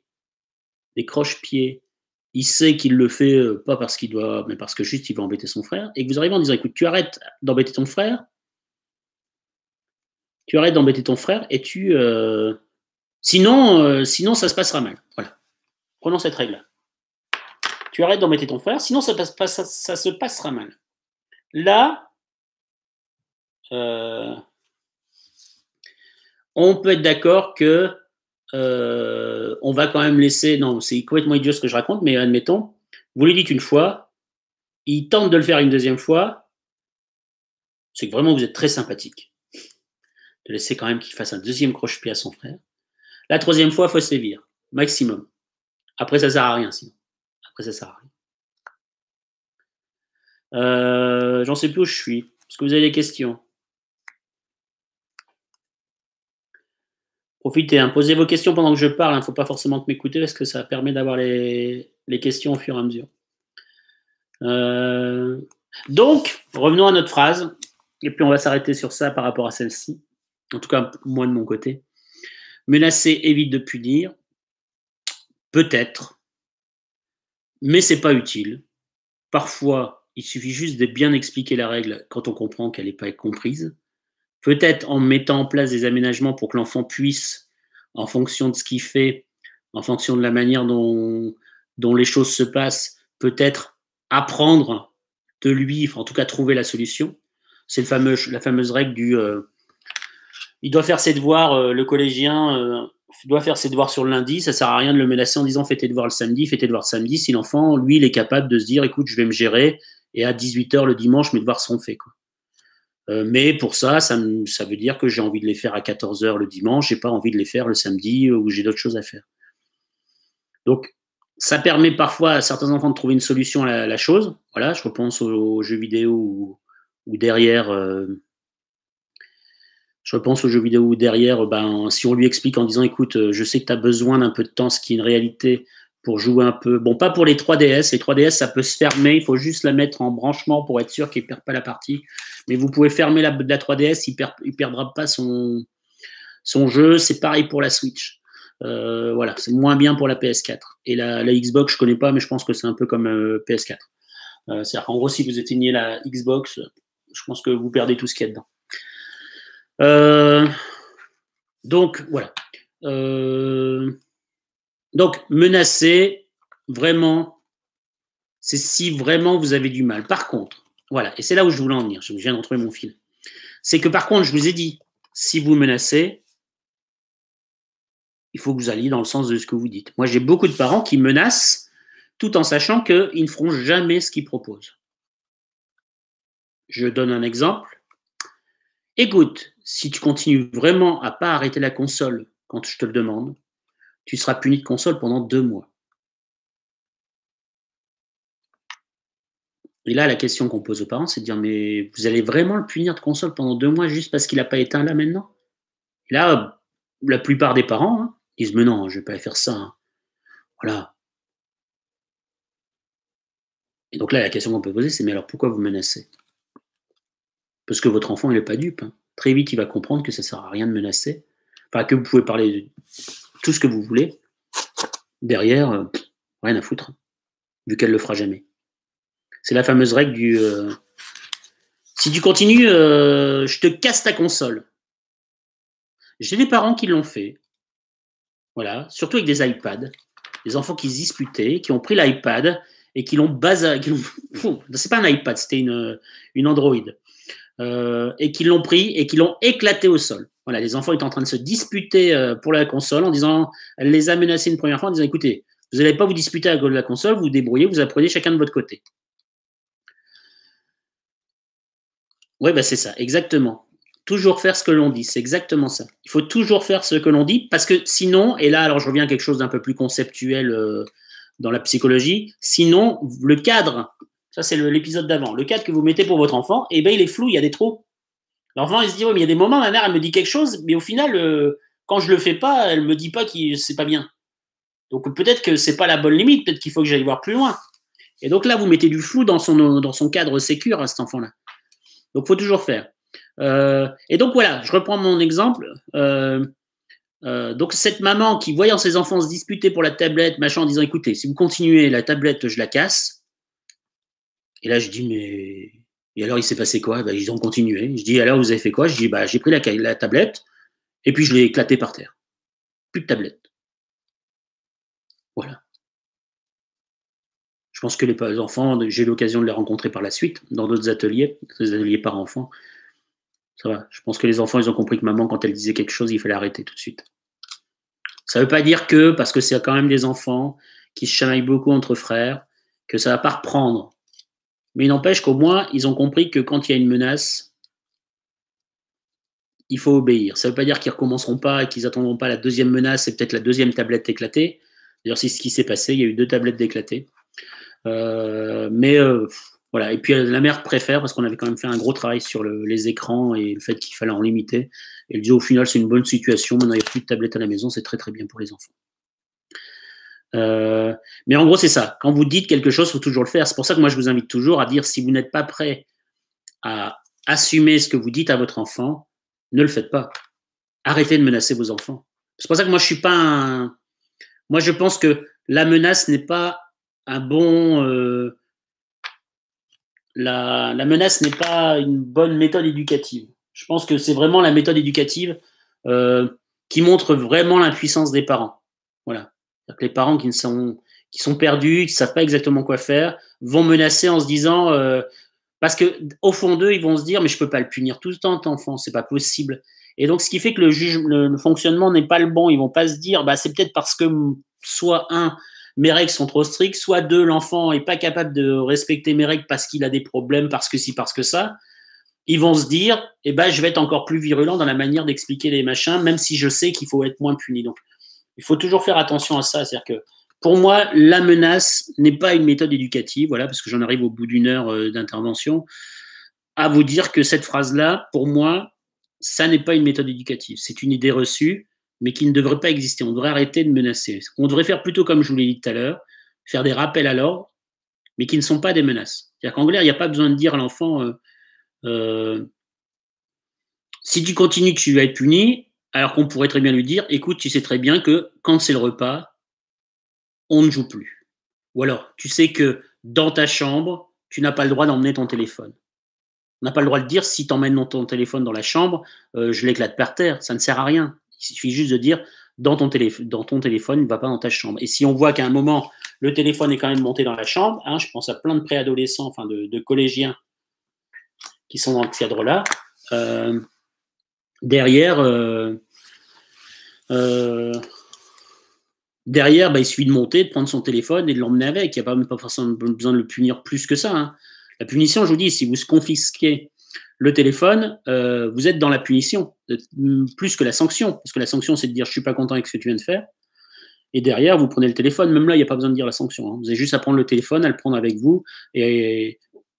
il sait qu'il le fait pas parce qu'il doit, mais parce que juste il va embêter son frère, et que vous arrivez en disant, écoute, tu arrêtes d'embêter ton frère, et sinon ça se passera mal. Voilà. Prenons cette règle-là. Tu arrêtes d'embêter ton frère, sinon ça se passera mal. Là, on peut être d'accord que on va quand même laisser. Non, c'est complètement idiot ce que je raconte, mais admettons, vous lui dites une fois, il tente de le faire une deuxième fois, c'est que vraiment vous êtes très sympathique. De laisser quand même qu'il fasse un deuxième croche-pied à son frère. La troisième fois, il faut sévir, maximum. Après, ça sert à rien, sinon. Après, ça sert à rien. J'en sais plus où je suis. Est-ce que vous avez des questions? Profitez, hein, posez vos questions pendant que je parle. Il ne faut pas forcément que m'écouter parce que ça permet d'avoir les questions au fur et à mesure. Donc, revenons à notre phrase. Et puis, on va s'arrêter sur ça par rapport à celle-ci. En tout cas, moi de mon côté. Menacer évite de punir. Peut-être. Mais c'est pas utile. Parfois, il suffit juste de bien expliquer la règle quand on comprend qu'elle n'est pas comprise. Peut-être en mettant en place des aménagements pour que l'enfant puisse, en fonction de ce qu'il fait, en fonction de la manière dont les choses se passent, peut-être apprendre de lui, enfin, en tout cas trouver la solution. C'est la fameuse règle du il doit faire ses devoirs, le collégien doit faire ses devoirs sur le lundi, ça sert à rien de le menacer en disant fais tes devoirs le samedi, fais tes devoirs le samedi, si l'enfant, lui, il est capable de se dire écoute, je vais me gérer et à 18h le dimanche, mes devoirs seront faits, quoi. Mais pour ça, ça veut dire que j'ai envie de les faire à 14h le dimanche, j'ai pas envie de les faire le samedi où j'ai d'autres choses à faire. Donc, ça permet parfois à certains enfants de trouver une solution à la chose. Voilà, je repense aux jeux vidéo où derrière, ben, si on lui explique en disant écoute, je sais que tu as besoin d'un peu de temps, ce qui est une réalité, pour jouer un peu. Bon, pas pour les 3DS. Les 3DS, ça peut se fermer. Il faut juste la mettre en branchement pour être sûr qu'il ne perd pas la partie. Mais vous pouvez fermer la 3DS, il ne perdra pas son jeu. C'est pareil pour la Switch. Voilà, c'est moins bien pour la PS4. Et la Xbox, je ne connais pas, mais je pense que c'est un peu comme PS4. C'est-à-dire qu'en gros, si vous éteignez la Xbox, je pense que vous perdez tout ce qu'il y a dedans. Donc, voilà. Donc, menacer, vraiment, c'est si vraiment vous avez du mal. Par contre, voilà, et c'est là où je voulais en venir, je viens de retrouver mon fil. C'est que par contre, je vous ai dit, si vous menacez, il faut que vous alliez dans le sens de ce que vous dites. Moi, j'ai beaucoup de parents qui menacent tout en sachant qu'ils ne feront jamais ce qu'ils proposent. Je donne un exemple. Écoute, si tu continues vraiment à ne pas arrêter la console quand je te le demande, tu seras puni de console pendant 2 mois. Et là, la question qu'on pose aux parents, c'est de dire mais vous allez vraiment le punir de console pendant 2 mois juste parce qu'il n'a pas éteint là maintenant? Et là, la plupart des parents disent mais non, je ne vais pas faire ça. Voilà. Et donc là, la question qu'on peut poser, c'est mais alors pourquoi vous menacez? Parce que votre enfant, il n'est pas dupe. Très vite, il va comprendre que ça ne sert à rien de menacer. Enfin, que vous pouvez parler de tout ce que vous voulez. Derrière, rien à foutre, vu qu'elle ne le fera jamais. C'est la fameuse règle du si tu continues, je te casse ta console. J'ai des parents qui l'ont fait. Voilà, surtout avec des iPads. Des enfants qui se disputaient, qui ont pris l'iPad et qui l'ont c'est pas un iPad, c'était une Android. Et qui l'ont pris et qui l'ont éclaté au sol. Voilà, les enfants étaient en train de se disputer pour la console en disant, elle les a menacés une première fois en disant, écoutez, vous n'allez pas vous disputer à cause de la console, vous vous débrouillez, vous apprenez chacun de votre côté. Oui, bah c'est ça, exactement. Toujours faire ce que l'on dit, c'est exactement ça. Il faut toujours faire ce que l'on dit parce que sinon, et là, alors je reviens à quelque chose d'un peu plus conceptuel dans la psychologie, sinon, le cadre, ça c'est l'épisode d'avant, le cadre que vous mettez pour votre enfant, eh ben, il est flou, il y a des trous. L'enfant, il se dit, oui, mais il y a des moments, ma mère, elle me dit quelque chose, mais au final, quand je le fais pas, elle me dit pas que c'est pas bien. Donc peut-être que c'est pas la bonne limite, peut-être qu'il faut que j'aille voir plus loin. Et donc là, vous mettez du flou dans son cadre sécure à cet enfant-là. Donc il faut toujours faire. Et donc voilà, je reprends mon exemple. Donc cette maman qui, voyant ses enfants se disputer pour la tablette, machin, en disant, écoutez, si vous continuez, la tablette, je la casse. Et là, je dis, mais... Et alors, il s'est passé quoi? Ben, ils ont continué. Je dis, alors, vous avez fait quoi? Je dis, bah, j'ai pris la tablette et puis je l'ai éclatée par terre. Plus de tablette. Voilà. Je pense que les enfants, j'ai eu l'occasion de les rencontrer par la suite, dans d'autres ateliers, des ateliers par enfants. Ça va. Je pense que les enfants, ils ont compris que maman, quand elle disait quelque chose, il fallait arrêter tout de suite. Ça ne veut pas dire que, parce que c'est quand même des enfants qui se chamaillent beaucoup entre frères, que ça ne va pas reprendre. Mais il n'empêche qu'au moins, ils ont compris que quand il y a une menace, il faut obéir. Ça ne veut pas dire qu'ils ne recommenceront pas et qu'ils n'attendront pas la deuxième menace et peut-être la deuxième tablette éclatée. D'ailleurs, c'est ce qui s'est passé. Il y a eu 2 tablettes éclatées. Mais Voilà. Et puis la mère préfère, parce qu'on avait quand même fait un gros travail sur les écrans et le fait qu'il fallait en limiter. Et elle dit au final, c'est une bonne situation. Maintenant, il n'y a plus de tablette à la maison, c'est très très bien pour les enfants. Mais en gros, c'est ça. Quand vous dites quelque chose, il faut toujours le faire. C'est pour ça que moi, je vous invite toujours à dire, si vous n'êtes pas prêt à assumer ce que vous dites à votre enfant, ne le faites pas. Arrêtez de menacer vos enfants. C'est pour ça que moi, je suis pas un... Moi, je pense que la menace n'est pas un bon... la menace n'est pas une bonne méthode éducative. Je pense que c'est vraiment la méthode éducative qui montre vraiment l'impuissance des parents. Voilà. C'est-à-dire que les parents qui sont perdus, qui ne savent pas exactement quoi faire, vont menacer en se disant... parce que au fond d'eux, ils vont se dire, mais je peux pas le punir tout le temps, cet enfant, c'est pas possible. Et donc, ce qui fait que le fonctionnement n'est pas le bon. Ils vont pas se dire, bah, c'est peut-être parce que soit un, mes règles sont trop strictes, soit deux, l'enfant est pas capable de respecter mes règles parce qu'il a des problèmes, parce que ci, parce que ça. Ils vont se dire, eh ben, je vais être encore plus virulent dans la manière d'expliquer les machins, même si je sais qu'il faut être moins puni. Donc, il faut toujours faire attention à ça. C'est-à-dire que, pour moi, la menace n'est pas une méthode éducative, voilà, parce que j'en arrive au bout d'une heure d'intervention, à vous dire que cette phrase-là, pour moi, ça n'est pas une méthode éducative. C'est une idée reçue, mais qui ne devrait pas exister. On devrait arrêter de menacer. On devrait faire plutôt comme je vous l'ai dit tout à l'heure, faire des rappels à l'ordre, mais qui ne sont pas des menaces. C'est-à-dire qu'en clair, il n'y a pas besoin de dire à l'enfant si tu continues, tu vas être puni, alors qu'on pourrait très bien lui dire écoute, tu sais très bien que quand c'est le repas, on ne joue plus. Ou alors, tu sais que dans ta chambre, tu n'as pas le droit d'emmener ton téléphone. On n'a pas le droit de dire si tu emmènes ton téléphone dans la chambre, je l'éclate par terre. Ça ne sert à rien. Il suffit juste de dire dans ton téléphone, il ne va pas dans ta chambre. Et si on voit qu'à un moment, le téléphone est quand même monté dans la chambre, hein, je pense à plein de préadolescents, enfin de collégiens qui sont dans ce cadre-là, derrière, derrière, bah, il suffit de monter, de prendre son téléphone et de l'emmener avec. Il n'y a pas forcément besoin de le punir plus que ça. Hein. La punition, je vous dis, si vous confisquez le téléphone, vous êtes dans la punition, plus que la sanction. Parce que la sanction, c'est de dire je ne suis pas content avec ce que tu viens de faire. Et derrière, vous prenez le téléphone. Même là, il n'y a pas besoin de dire la sanction. Hein. Vous avez juste à prendre le téléphone, à le prendre avec vous. Et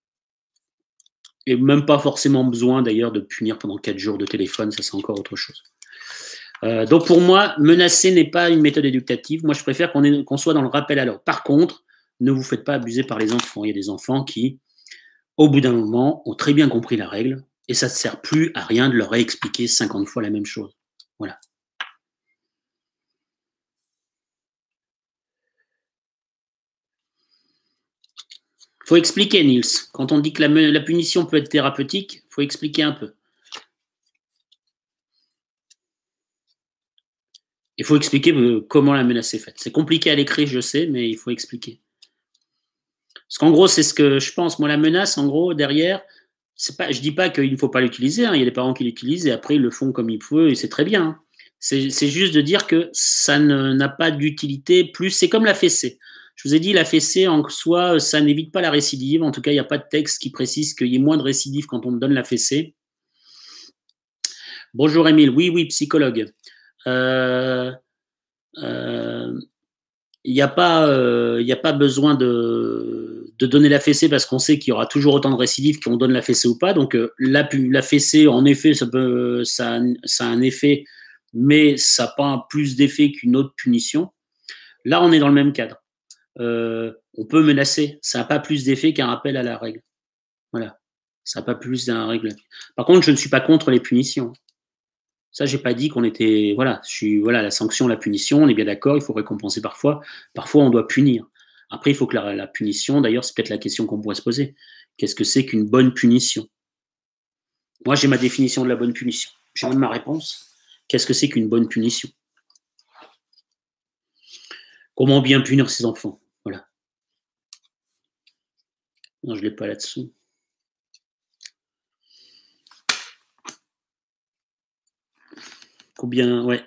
même pas forcément besoin d'ailleurs de punir pendant 4 jours de téléphone. Ça, c'est encore autre chose. Donc pour moi, menacer n'est pas une méthode éducative. Moi, je préfère qu'on soit dans le rappel à l'ordre. Par contre, ne vous faites pas abuser par les enfants. Il y a des enfants qui, au bout d'un moment, ont très bien compris la règle et ça ne sert plus à rien de leur réexpliquer 50 fois la même chose. Voilà. Il faut expliquer, Niels. Quand on dit que la punition peut être thérapeutique, il faut expliquer un peu. Il faut expliquer comment la menace est faite. C'est compliqué à l'écrit, je sais, mais il faut expliquer. Parce qu'en gros, c'est ce que je pense. Moi, la menace, en gros, derrière, c'est pas, je dis pas qu'il ne faut pas l'utiliser. Hein. Il y a des parents qui l'utilisent et après, ils le font comme ils peuvent et c'est très bien. Hein. C'est juste de dire que ça n'a pas d'utilité plus. C'est comme la fessée. Je vous ai dit, la fessée en soi, ça n'évite pas la récidive. En tout cas, il n'y a pas de texte qui précise qu'il y ait moins de récidive quand on me donne la fessée. Bonjour Émile. Oui, oui, psychologue. Il n'y a pas besoin de donner la fessée parce qu'on sait qu'il y aura toujours autant de récidives qu'on donne la fessée ou pas. Donc la fessée, en effet, ça a un effet, mais ça n'a pas plus d'effet qu'une autre punition. Là, on est dans le même cadre. On peut menacer, ça n'a pas plus d'effet qu'un rappel à la règle. Voilà, ça n'a pas plus d'un règle. Par contre, je ne suis pas contre les punitions. Ça, j'ai pas dit qu'on était. Voilà, la sanction, la punition, on est bien d'accord, il faut récompenser parfois. Parfois, on doit punir. Après, il faut que la punition, d'ailleurs, c'est peut-être la question qu'on pourrait se poser. Qu'est-ce que c'est qu'une bonne punition? Moi, j'ai ma définition de la bonne punition. J'ai même ma réponse. Qu'est-ce que c'est qu'une bonne punition? Comment bien punir ses enfants? Voilà. Non, je ne l'ai pas là-dessous. Combien, ouais.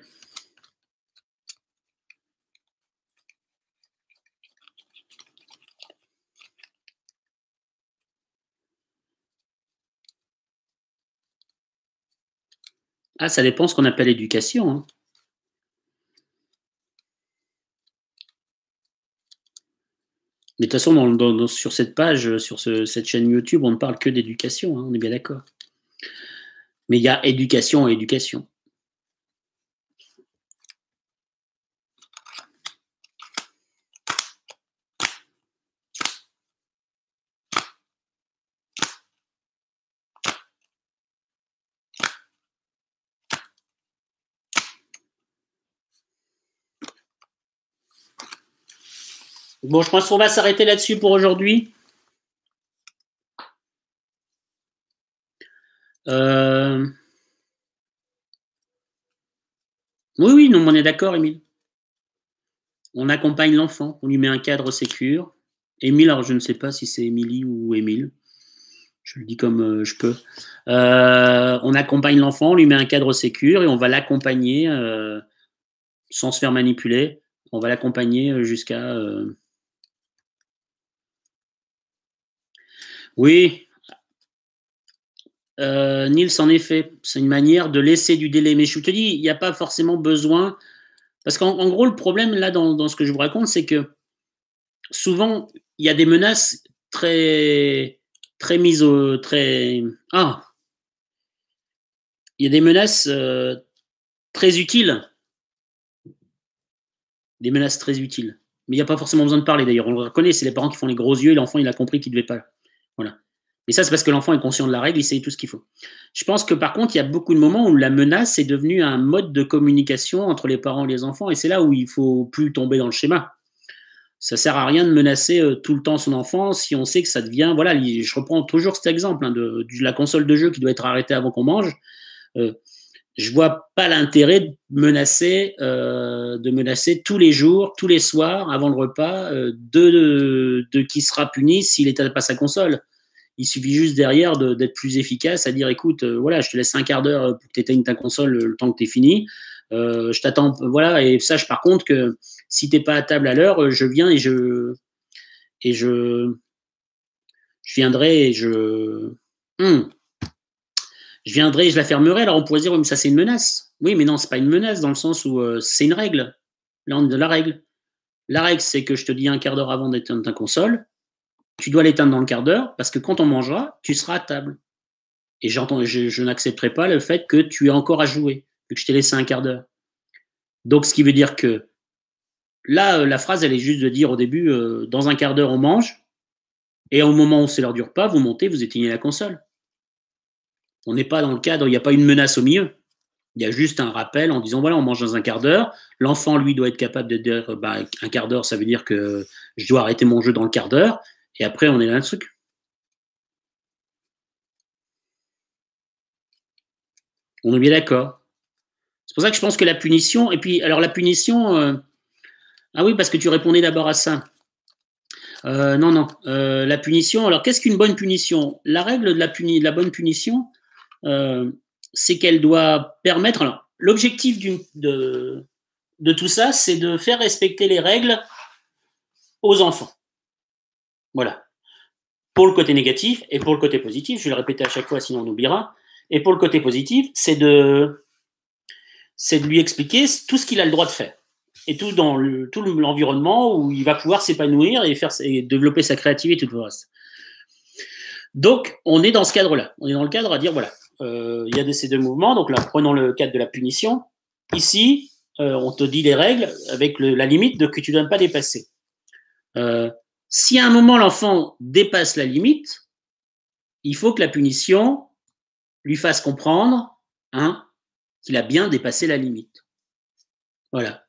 Ah, ça dépend ce qu'on appelle éducation. Hein. Mais de toute façon, sur cette page, sur cette chaîne YouTube, on ne parle que d'éducation, hein, on est bien d'accord. Mais il y a éducation et éducation. Bon, je pense qu'on va s'arrêter là-dessus pour aujourd'hui. Oui, non, on est d'accord, Émile. On accompagne l'enfant, on lui met un cadre sécure. Émile, alors je ne sais pas si c'est Émilie ou Émile. Je le dis comme je peux. On accompagne l'enfant, on lui met un cadre sécure et on va l'accompagner sans se faire manipuler. On va l'accompagner jusqu'à... Oui, Nils, en effet, c'est une manière de laisser du délai. Mais je te dis, il n'y a pas forcément besoin. Parce qu'en gros, le problème, là, dans ce que je vous raconte, c'est que souvent, il y a des menaces très mises au. Très. Ah! Il y a des menaces très utiles. Des menaces très utiles. Mais il n'y a pas forcément besoin de parler, d'ailleurs. On le reconnaît, c'est les parents qui font les gros yeux et l'enfant, il a compris qu'il ne devait pas. Voilà. Mais ça, c'est parce que l'enfant est conscient de la règle, il sait tout ce qu'il faut. Je pense que par contre, il y a beaucoup de moments où la menace est devenue un mode de communication entre les parents et les enfants, et c'est là où il ne faut plus tomber dans le schéma. Ça ne sert à rien de menacer tout le temps son enfant si on sait que ça devient... Voilà, je reprends toujours cet exemple hein, de la console de jeu qui doit être arrêtée avant qu'on mange. Je ne vois pas l'intérêt de menacer tous les jours, tous les soirs, avant le repas, de qui sera puni s'il n'éteint pas sa console. Il suffit juste derrière d'être plus efficace, à dire écoute, voilà, je te laisse un quart d'heure pour que tu éteignes ta console le temps que tu es fini. Je t'attends, voilà, et sache par contre que si tu n'es pas à table à l'heure, je viens et je viendrai et je viendrai et je la fermerai. Alors on pourrait dire, oui, mais ça c'est une menace. Oui, mais non, c'est pas une menace dans le sens où c'est une règle. Là, on est de la règle. La règle, c'est que je te dis un quart d'heure avant d'éteindre ta console, tu dois l'éteindre dans le quart d'heure parce que quand on mangera, tu seras à table. Et je n'accepterai pas le fait que tu aies encore à jouer, que je t'ai laissé un quart d'heure. Donc, ce qui veut dire que là, la phrase, elle est juste de dire au début, dans un quart d'heure, on mange, et au moment où c'est l'heure du repas, vous montez, vous éteignez la console. On n'est pas dans le cadre, il n'y a pas une menace au milieu. Il y a juste un rappel en disant, voilà, on mange dans un quart d'heure. L'enfant, lui, doit être capable de dire, bah, un quart d'heure, ça veut dire que je dois arrêter mon jeu dans le quart d'heure. Et après, on est dans le truc. On est bien d'accord. C'est pour ça que je pense que la punition, et puis, alors la punition, ah oui, parce que tu répondais d'abord à ça. Non, la punition, alors qu'est-ce qu'une bonne punition? La règle de la bonne punition, c'est qu'elle doit permettre, alors l'objectif de tout ça, c'est de faire respecter les règles aux enfants. Voilà. Pour le côté négatif et pour le côté positif, je vais le répéter à chaque fois, sinon on oubliera. Et pour le côté positif, c'est de lui expliquer tout ce qu'il a le droit de faire. Et tout dans tout l'environnement où il va pouvoir s'épanouir et développer sa créativité et tout le reste. Donc, on est dans ce cadre-là. On est dans le cadre à dire, voilà, il y a ces deux mouvements. Donc là, prenons le cadre de la punition. Ici, on te dit les règles avec la limite que tu ne dois pas dépasser. Si à un moment l'enfant dépasse la limite, il faut que la punition lui fasse comprendre qu'il a bien dépassé la limite. Voilà.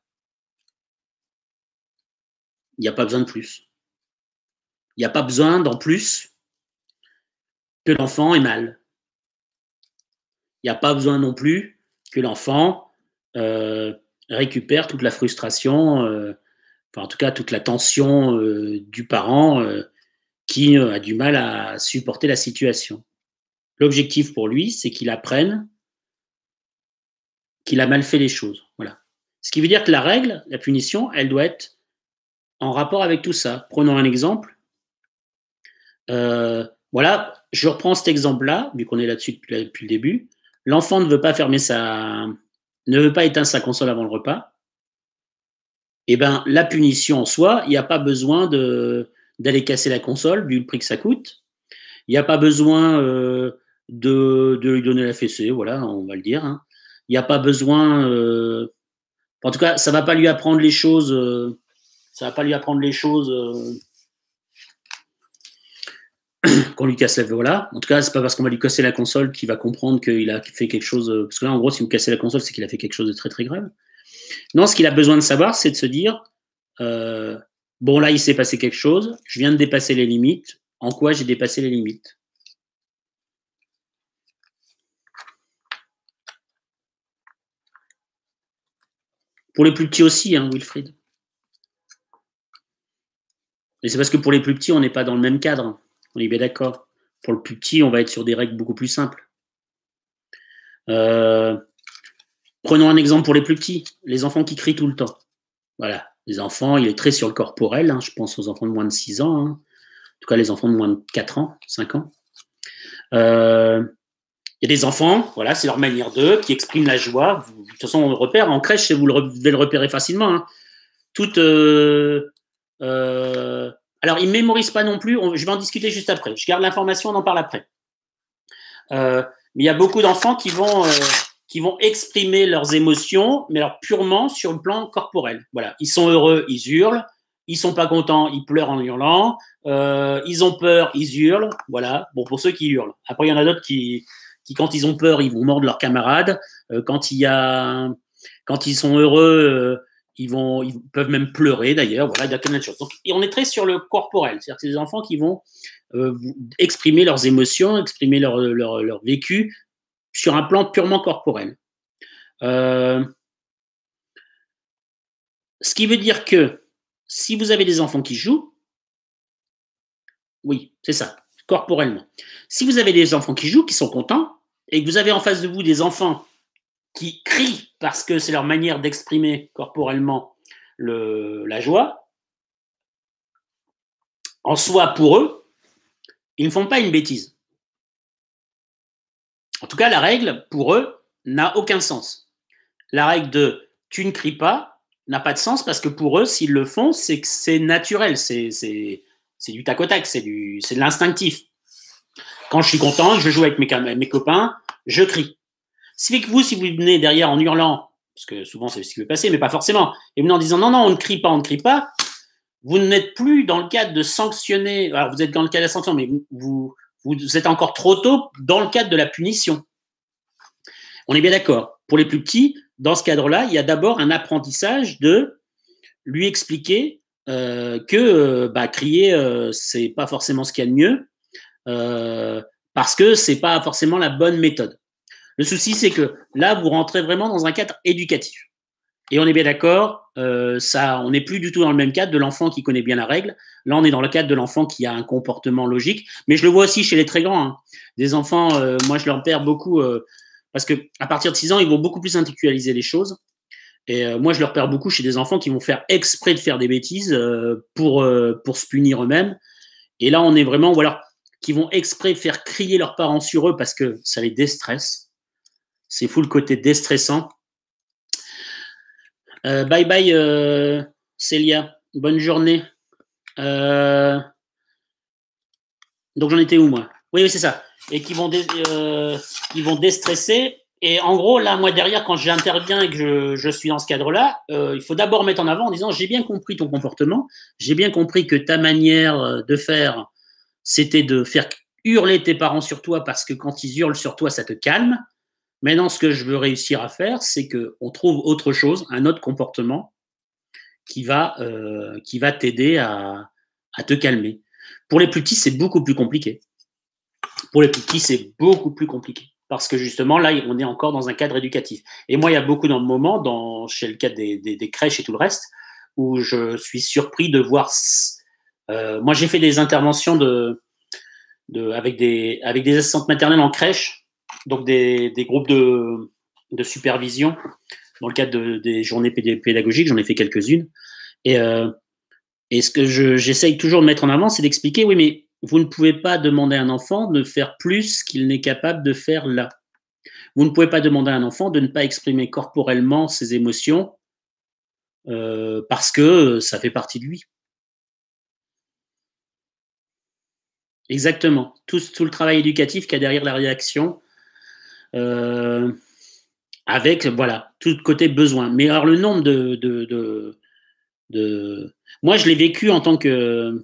Il n'y a pas besoin de plus. Il n'y a pas besoin d'en plus que l'enfant ait mal. Il n'y a pas besoin non plus que l'enfant récupère toute la frustration, enfin en tout cas toute la tension du parent qui a du mal à supporter la situation. L'objectif pour lui, c'est qu'il apprenne qu'il a mal fait les choses. Voilà. Ce qui veut dire que la règle, la punition, elle doit être en rapport avec tout ça. Prenons un exemple. Voilà, je reprends cet exemple-là, vu qu'on est là-dessus depuis le début. L'enfant ne veut pas éteindre sa console avant le repas. Eh bien, la punition en soi, il n'y a pas besoin de d'aller casser la console, vu le prix que ça coûte. Il n'y a pas besoin de lui donner la fessée, voilà, on va le dire. Hein. Il n'y a pas besoin. En tout cas, ça ne va pas lui apprendre les choses. Ça va pas lui apprendre les choses qu'on lui casse la voilà. En tout cas, c'est pas parce qu'on va lui casser la console qu'il va comprendre qu'il a fait quelque chose. Parce que là, en gros, si vous cassez la console, c'est qu'il a fait quelque chose de très très grave. Non, ce qu'il a besoin de savoir, c'est de se dire bon, là, il s'est passé quelque chose. Je viens de dépasser les limites. En quoi j'ai dépassé les limites? Pour les plus petits aussi, hein, Wilfried. Mais c'est parce que pour les plus petits, on n'est pas dans le même cadre. On est bien d'accord. Pour le plus petit, on va être sur des règles beaucoup plus simples. Prenons un exemple pour les plus petits, les enfants qui crient tout le temps. Voilà, les enfants, il est très sur le corporel, hein, je pense aux enfants de moins de 6 ans, hein. En tout cas les enfants de moins de 4 ans, 5 ans. Il y a des enfants, voilà, c'est leur manière d'eux, qui expriment la joie. De toute façon, on le repère en crèche, vous devez le repérer facilement. Hein. Alors, ils ne mémorisent pas non plus, je vais en discuter juste après. Je garde l'information, on en parle après. Mais il y a beaucoup d'enfants qui vont exprimer leurs émotions, mais alors purement sur le plan corporel. Voilà, ils sont heureux, ils hurlent. Ils sont pas contents, ils pleurent en hurlant. Ils ont peur, ils hurlent. Voilà. Bon, pour ceux qui hurlent. Après, il y en a d'autres qui, quand ils ont peur, ils vont mordre leurs camarades. Quand ils sont heureux, ils peuvent même pleurer d'ailleurs. Voilà, il y a plein de choses. Donc, et on est très sur le corporel. C'est-à-dire que c'est des enfants qui vont exprimer leurs émotions, exprimer leur vécu sur un plan purement corporel. Ce qui veut dire que si vous avez des enfants qui jouent, oui, c'est ça, corporellement. Si vous avez des enfants qui jouent, qui sont contents, et que vous avez en face de vous des enfants qui crient parce que c'est leur manière d'exprimer corporellement la joie, en soi, pour eux, ils ne font pas une bêtise. En tout cas, la règle, pour eux, n'a aucun sens. La règle de « tu ne cries pas » n'a pas de sens parce que pour eux, s'ils le font, c'est que c'est naturel, c'est du tac au tac, c'est de l'instinctif. Quand je suis content, je joue avec mes copains, je crie. Ce qui fait que vous, si vous venez derrière en hurlant, parce que souvent c'est ce qui peut passer, mais pas forcément, et venez en disant non, on ne crie pas, vous n'êtes plus dans le cadre de sanctionner, alors vous êtes dans le cadre de la sanction, mais vous êtes encore trop tôt dans le cadre de la punition. On est bien d'accord. Pour les plus petits, dans ce cadre-là, il y a d'abord un apprentissage de lui expliquer que crier, c'est pas forcément ce qu'il y a de mieux, parce que c'est pas forcément la bonne méthode. Le souci, c'est que là, vous rentrez vraiment dans un cadre éducatif. Et on est bien d'accord, on n'est plus du tout dans le même cadre de l'enfant qui connaît bien la règle. Là, on est dans le cadre de l'enfant qui a un comportement logique. Mais je le vois aussi chez les très grands. Hein. Des enfants, moi, je leur perds beaucoup parce qu'à partir de 6 ans, ils vont beaucoup plus intellectualiser les choses. Et moi, je leur perds beaucoup chez des enfants qui vont faire exprès de faire des bêtises pour se punir eux-mêmes. Et là, on est vraiment, voilà, qui vont exprès faire crier leurs parents sur eux parce que ça les déstresse. C'est fou le côté déstressant. Bye bye Célia, bonne journée. Donc j'en étais où moi? Oui, c'est ça. Et qui vont déstresser. Et en gros, là, moi derrière, quand j'interviens et que je suis dans ce cadre-là, il faut d'abord mettre en avant en disant j'ai bien compris ton comportement, j'ai bien compris que ta manière de faire, c'était de faire hurler tes parents sur toi parce que quand ils hurlent sur toi, ça te calme. Maintenant, ce que je veux réussir à faire, c'est qu'on trouve autre chose, un autre comportement qui va t'aider à te calmer. Pour les plus petits, c'est beaucoup plus compliqué. Pour les plus petits, c'est beaucoup plus compliqué. Parce que justement, là, on est encore dans un cadre éducatif. Et moi, il y a beaucoup dans le moment, chez le cadre des crèches et tout le reste, où je suis surpris de voir... moi, j'ai fait des interventions avec des assistantes maternelles en crèche, donc des groupes de supervision dans le cadre des journées pédagogiques, j'en ai fait quelques-unes. Et ce que j'essaye toujours de mettre en avant, c'est d'expliquer, oui, mais vous ne pouvez pas demander à un enfant de faire plus qu'il n'est capable de faire là. Vous ne pouvez pas demander à un enfant de ne pas exprimer corporellement ses émotions parce que ça fait partie de lui. Exactement. Tout le travail éducatif qu'il y a derrière la réaction, avec, voilà, tout le côté besoin. Mais alors, le nombre moi, je l'ai vécu en tant que,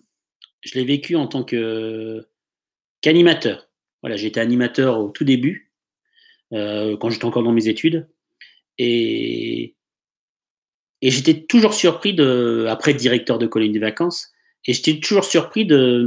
qu'animateur. Voilà, j'étais animateur au tout début, quand j'étais encore dans mes études. Et, et j'étais toujours surpris après directeur de colonie de vacances, et j'étais toujours surpris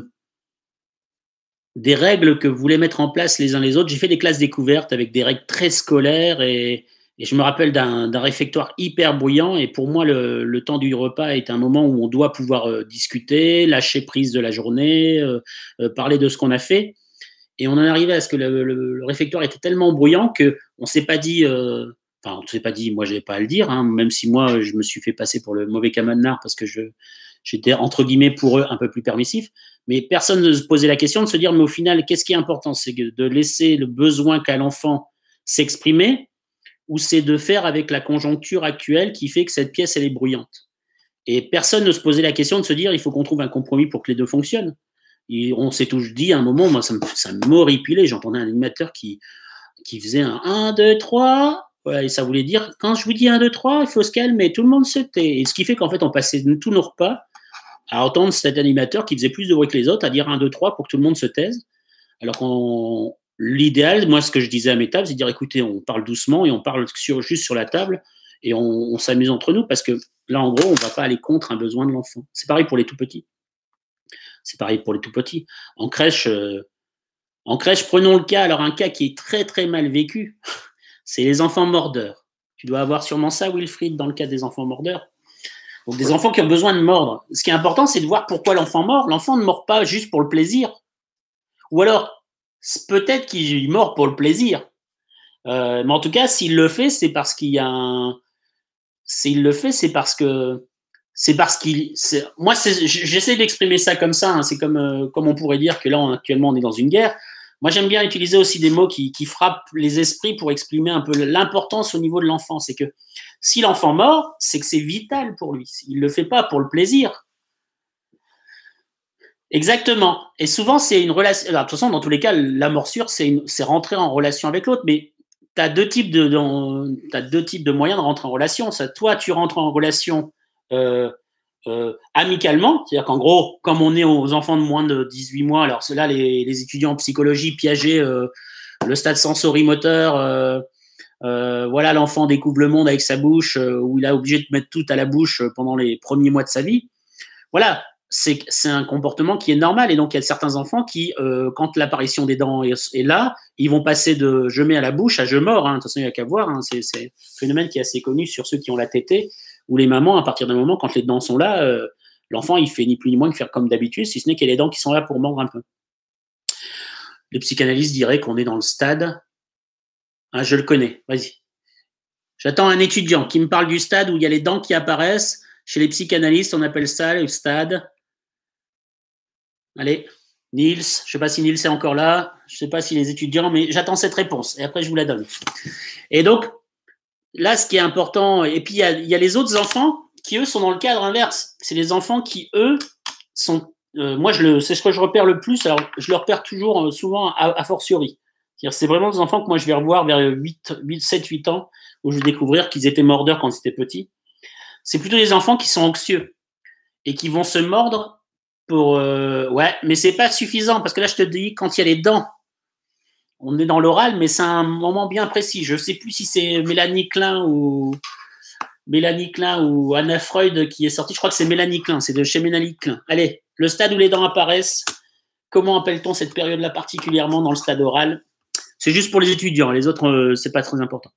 des règles que voulaient mettre en place les uns les autres. J'ai fait des classes découvertes avec des règles très scolaires, et je me rappelle d'un réfectoire hyper bruyant. Et pour moi, le temps du repas est un moment où on doit pouvoir discuter, lâcher prise de la journée, parler de ce qu'on a fait. Et on en arrivait à ce que le réfectoire était tellement bruyant qu'on ne s'est pas dit, enfin, on ne s'est pas dit, moi, je n'avais pas à le dire, hein, même si moi, je me suis fait passer pour le mauvais camarade parce que j'étais, entre guillemets, pour eux, un peu plus permissif. Mais personne ne se posait la question de se dire, mais au final, qu'est-ce qui est important? C'est de laisser le besoin qu'a l'enfant s'exprimer, ou c'est de faire avec la conjoncture actuelle qui fait que cette pièce, elle est bruyante? Et personne ne se posait la question de se dire, il faut qu'on trouve un compromis pour que les deux fonctionnent. Et on s'est tous dit, à un moment, moi, ça m'horripilait. J'entendais un animateur qui faisait un 1, 2, 3. Voilà, et ça voulait dire, quand je vous dis 1, 2, 3, il faut se calmer, tout le monde se tait. Et ce qui fait qu'en fait, on passait tous nos repas à entendre cet animateur qui faisait plus de bruit que les autres, à dire 1, 2, 3 pour que tout le monde se taise. Alors l'idéal, moi, ce que je disais à mes tables, c'est de dire, écoutez, on parle doucement et on parle juste sur la table, et on s'amuse entre nous, parce que là, en gros, on ne va pas aller contre un besoin de l'enfant. C'est pareil pour les tout petits. En crèche, prenons le cas, alors un cas qui est très très mal vécu, c'est les enfants mordeurs. Tu dois avoir sûrement ça, Wilfried, dans le cas des enfants mordeurs. Donc des enfants qui ont besoin de mordre. Ce qui est important, c'est de voir pourquoi l'enfant mord. L'enfant ne mord pas juste pour le plaisir. Ou alors, peut-être qu'il mord pour le plaisir. Mais en tout cas, s'il le fait, c'est parce qu'il y a un... S'il le fait, c'est parce que... Moi, j'essaie d'exprimer ça comme ça. Hein. C'est comme on pourrait dire que là, actuellement, on est dans une guerre. Moi, j'aime bien utiliser aussi des mots qui frappent les esprits pour exprimer un peu l'importance au niveau de l'enfant. C'est que si l'enfant mord, c'est que c'est vital pour lui. Il ne le fait pas pour le plaisir. Exactement. Et souvent, c'est une relation. Alors, de toute façon, dans tous les cas, la morsure, c'est rentrer en relation avec l'autre. Mais tu as deux types de moyens de rentrer en relation. Toi, tu rentres en relation amicalement, c'est-à-dire qu'en gros, comme on est aux enfants de moins de 18 mois, alors ceux-là, les étudiants en psychologie, Piaget, le stade sensorimoteur, voilà, l'enfant découvre le monde avec sa bouche, où il est obligé de mettre tout à la bouche pendant les premiers mois de sa vie. Voilà, c'est un comportement qui est normal. Et donc, il y a certains enfants qui, quand l'apparition des dents est là, ils vont passer de je mets à la bouche à je mords. Hein. De toute façon, il n'y a qu'à voir. Hein. C'est un phénomène qui est assez connu sur ceux qui ont la tétée, où les mamans, à partir d'un moment, quand les dents sont là, l'enfant, il fait ni plus ni moins que faire comme d'habitude, si ce n'est qu'il y a les dents qui sont là pour mordre un peu. Les psychanalystes diraient qu'on est dans le stade. Ah, je le connais, vas-y. J'attends un étudiant qui me parle du stade où il y a les dents qui apparaissent. Chez les psychanalystes, on appelle ça le stade. Allez, Niels, je ne sais pas si Niels est encore là, je ne sais pas si les étudiants, mais j'attends cette réponse et après je vous la donne. Et donc, là, ce qui est important, et puis il y a les autres enfants qui, eux, sont dans le cadre inverse. C'est les enfants qui, eux, sont... moi, c'est ce que je repère le plus, alors je le repère toujours, souvent, a fortiori. C'est vraiment des enfants que moi, je vais revoir vers 7-8 ans, où je vais découvrir qu'ils étaient mordeurs quand ils étaient petits. C'est plutôt des enfants qui sont anxieux et qui vont se mordre pour... ouais, mais c'est pas suffisant, parce que là, je te dis, quand il y a les dents, on est dans l'oral, mais c'est un moment bien précis. Je ne sais plus si c'est Mélanie Klein ou Anna Freud qui est sortie. Je crois que c'est Mélanie Klein, c'est de chez Mélanie Klein. Allez, le stade où les dents apparaissent, comment appelle-t-on cette période-là particulièrement dans le stade oral? C'est juste pour les étudiants, les autres, c'est pas très important.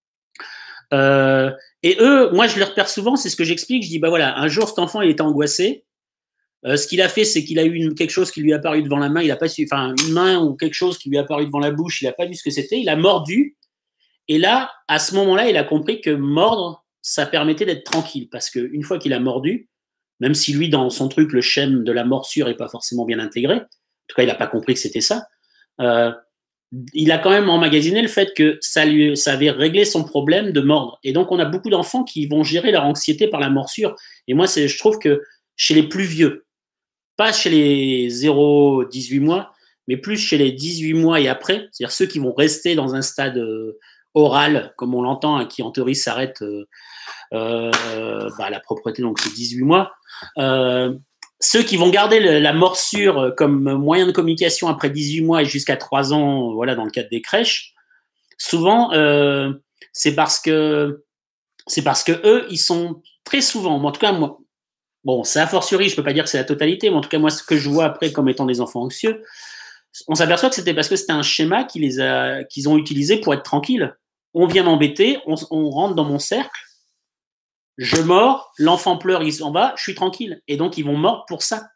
Et eux, moi, je les repère souvent, c'est ce que j'explique. Je dis, bah voilà, un jour, cet enfant, il était angoissé. Ce qu'il a fait, c'est qu'il a eu quelque chose qui lui est apparu devant la main, il a pas su, enfin une main ou quelque chose qui lui est apparu devant la bouche, il n'a pas vu ce que c'était, il a mordu. Et là, à ce moment-là, il a compris que mordre, ça permettait d'être tranquille, parce qu'une fois qu'il a mordu, même si lui, dans son truc, le schème de la morsure n'est pas forcément bien intégré, en tout cas, il n'a pas compris que c'était ça, il a quand même emmagasiné le fait que ça avait réglé son problème de mordre. Et donc, on a beaucoup d'enfants qui vont gérer leur anxiété par la morsure. Et moi, je trouve que chez les plus vieux, pas chez les 0-18 mois, mais plus chez les 18 mois et après, c'est-à-dire ceux qui vont rester dans un stade oral, comme on l'entend, hein, qui en théorie s'arrête à la propreté, donc c'est 18 mois. Ceux qui vont garder la morsure comme moyen de communication après 18 mois et jusqu'à 3 ans, voilà, dans le cadre des crèches, souvent, c'est parce que eux, ils sont très souvent, en tout cas, moi, bon, c'est a fortiori, je peux pas dire que c'est la totalité, mais en tout cas, moi, ce que je vois après comme étant des enfants anxieux, on s'aperçoit que c'était parce que c'était un schéma qu'ils ont utilisé pour être tranquille. On vient m'embêter, on rentre dans mon cercle, je mords, l'enfant pleure, il s'en va, je suis tranquille. Et donc, ils vont mordre pour ça.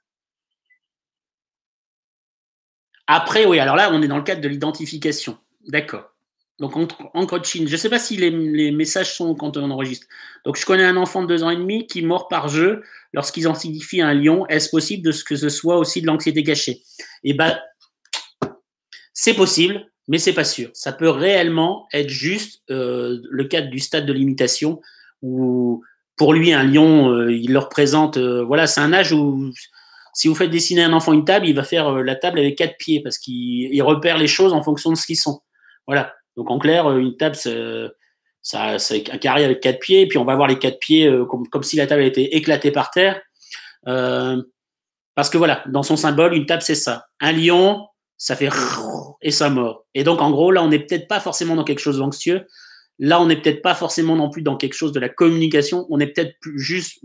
Après, oui, alors là, on est dans le cadre de l'identification. D'accord. Donc, en coaching, je ne sais pas si les messages sont quand on enregistre. Donc, je connais un enfant de 2 ans et demi qui mord par jeu lorsqu'il identifie un lion. Est-ce possible que ce soit aussi de l'anxiété cachée? Eh bien, c'est possible, mais c'est pas sûr. Ça peut réellement être juste le cadre du stade de l'imitation où pour lui un lion, il le représente. Voilà, c'est un âge où si vous faites dessiner un enfant une table, il va faire la table avec 4 pieds parce qu'il repère les choses en fonction de ce qu'ils sont. Voilà. Donc en clair, une table, c'est un carré avec 4 pieds, et puis on va voir les 4 pieds comme si la table était éclatée par terre. Parce que voilà, dans son symbole, une table, c'est ça. Un lion, ça fait et ça mord. Et donc, en gros, là, on n'est peut-être pas forcément dans quelque chose d'anxieux. Là, on n'est peut-être pas forcément non plus dans quelque chose de la communication. On est peut-être juste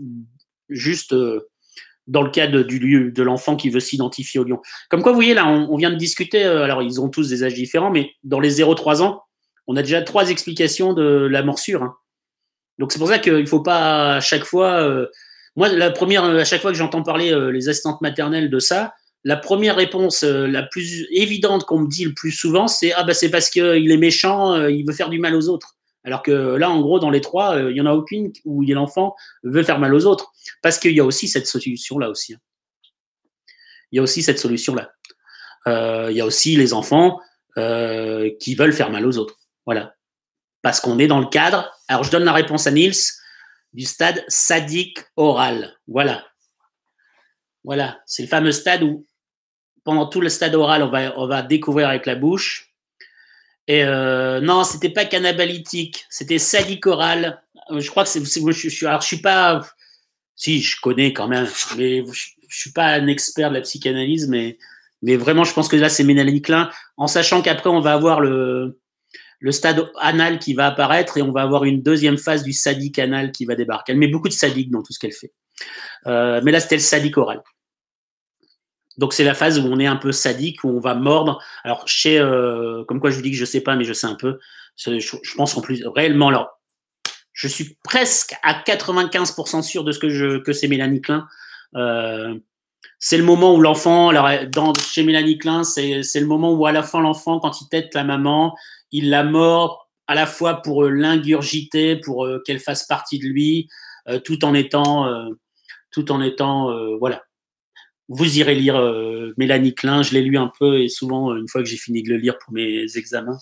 dans le cadre de l'enfant qui veut s'identifier au lion. Comme quoi, vous voyez, là, on vient de discuter. Alors, ils ont tous des âges différents, mais dans les 0-3 ans, on a déjà 3 explications de la morsure. Hein. Donc, c'est pour ça qu'il ne faut pas à chaque fois. Moi, la première, à chaque fois que j'entends parler les assistantes maternelles de ça, la première réponse la plus évidente qu'on me dit le plus souvent, c'est ah bah c'est parce qu'il est méchant, il veut faire du mal aux autres. Alors que là, en gros, dans les 3, il y en a aucune où l'enfant veut faire mal aux autres, parce qu'il y a aussi cette solution-là aussi. Hein. Il y a aussi cette solution-là. Il y a aussi les enfants qui veulent faire mal aux autres. Voilà. Parce qu'on est dans le cadre. Alors, je donne la réponse à Niels du stade sadique oral. Voilà. Voilà. C'est le fameux stade où pendant tout le stade oral, on va découvrir avec la bouche. Et non, c'était pas cannabalitique, c'était sadique oral. Je crois que alors je suis pas, si je connais quand même, mais je suis pas un expert de la psychanalyse, mais vraiment, je pense que là c'est Mélanie Klein, en sachant qu'après on va avoir le stade anal qui va apparaître et on va avoir une deuxième phase du sadique anal qui va débarquer. Elle met beaucoup de sadique dans tout ce qu'elle fait, mais là c'était le sadique oral. Donc c'est la phase où on est un peu sadique, où on va mordre. Alors comme quoi je vous dis que je sais pas, mais je sais un peu. Je pense en plus réellement. Alors je suis presque à 95% sûr de ce que c'est Mélanie Klein. C'est le moment où l'enfant, chez Mélanie Klein, c'est le moment où à la fin l'enfant, quand il tète la maman, il la mord à la fois pour l'ingurgiter, pour qu'elle fasse partie de lui, tout en étant voilà. Vous irez lire Mélanie Klein, je l'ai lu un peu et souvent, une fois que j'ai fini de le lire pour mes examens,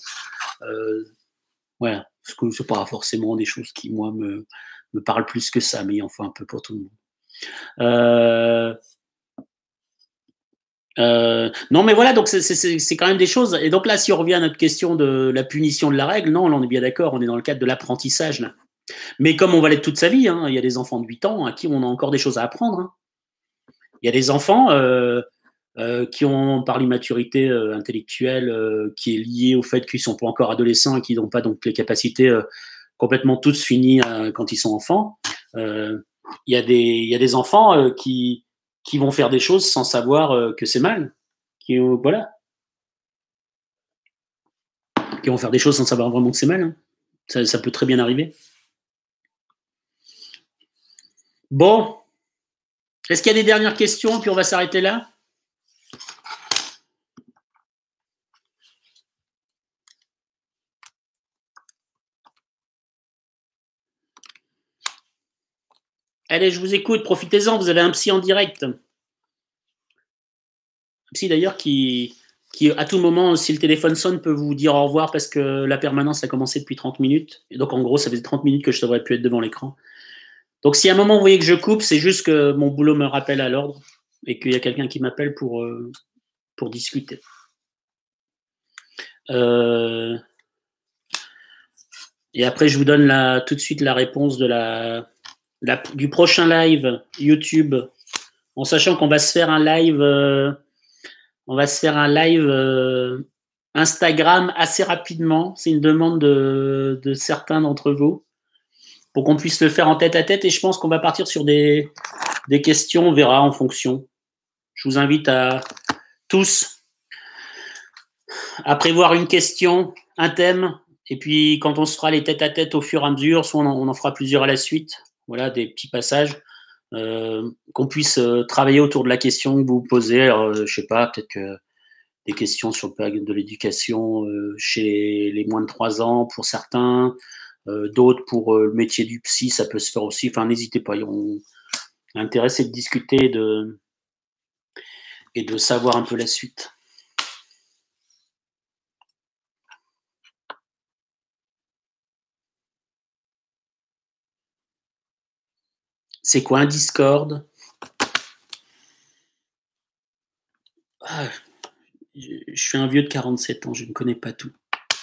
voilà, parce que c'est pas forcément des choses qui, moi, me parlent plus que ça, mais il en faut un peu pour tout le monde. Non, mais voilà, donc c'est quand même des choses. Et donc là, si on revient à notre question de la punition de la règle, non, là, on est bien d'accord, on est dans le cadre de l'apprentissage, là. Mais comme on va l'être toute sa vie, hein, il y a des enfants de 8 ans à qui on a encore des choses à apprendre. Hein. Il y a des enfants qui ont, par l'immaturité intellectuelle qui est liée au fait qu'ils ne sont pas encore adolescents et qu'ils n'ont pas donc les capacités complètement toutes finies quand ils sont enfants. Il y a des enfants qui vont faire des choses sans savoir que c'est mal. Voilà. Qui vont faire des choses sans savoir vraiment que c'est mal. Hein. Ça peut très bien arriver. Bon. Est-ce qu'il y a des dernières questions, puis on va s'arrêter là? Allez, je vous écoute, profitez-en, vous avez un psy en direct. Un psy d'ailleurs qui, à tout moment, si le téléphone sonne, peut vous dire au revoir parce que la permanence a commencé depuis 30 minutes. Et donc, en gros, ça faisait 30 minutes que je ne devrais plus être devant l'écran. Donc, si à un moment, vous voyez que je coupe, c'est juste que mon boulot me rappelle à l'ordre et qu'il y a quelqu'un qui m'appelle pour discuter. Et après, je vous donne tout de suite la réponse du prochain live YouTube, en sachant qu'on va se faire un live, Instagram assez rapidement. C'est une demande de certains d'entre vous pour qu'on puisse le faire en tête à tête. Et je pense qu'on va partir sur des questions. On verra en fonction. Je vous invite à tous à prévoir une question, un thème. Et puis, quand on se fera les tête-à-tête au fur et à mesure, soit on en fera plusieurs à la suite, voilà, des petits passages, qu'on puisse travailler autour de la question que vous posez. Alors, je sais pas, peut-être que des questions sur le plan de l'éducation chez les moins de 3 ans pour certains, d'autres pour le métier du psy, ça peut se faire aussi. Enfin, n'hésitez pas. L'intérêt, c'est de discuter et de savoir un peu la suite. C'est quoi un Discord? Je suis un vieux de 47 ans, je ne connais pas tout.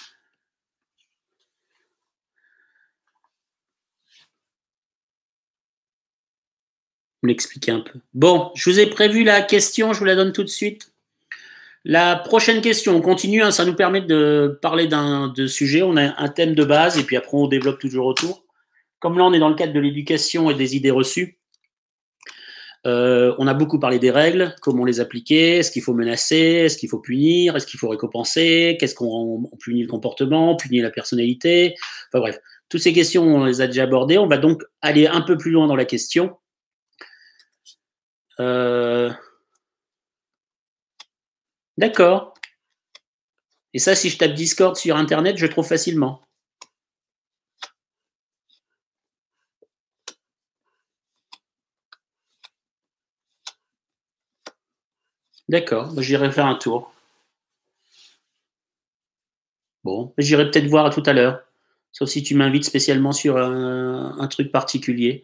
Vous l'expliquez un peu. Bon, je vous ai prévu la question, je vous la donne tout de suite. La prochaine question, on continue, hein, ça nous permet de parler de sujet. On a un thème de base et puis après on développe toujours autour. Comme là on est dans le cadre de l'éducation et des idées reçues, on a beaucoup parlé des règles, comment les appliquer, est-ce qu'il faut menacer, est-ce qu'il faut punir, est-ce qu'il faut récompenser, qu'est-ce qu'on punit le comportement, punit la personnalité, enfin bref, toutes ces questions on les a déjà abordées. On va donc aller un peu plus loin dans la question. D'accord. Et ça, si je tape Discord sur Internet, je trouve facilement. D'accord, bah, j'irai faire un tour. Bon, j'irai peut-être voir tout à l'heure. Sauf si tu m'invites spécialement sur un truc particulier.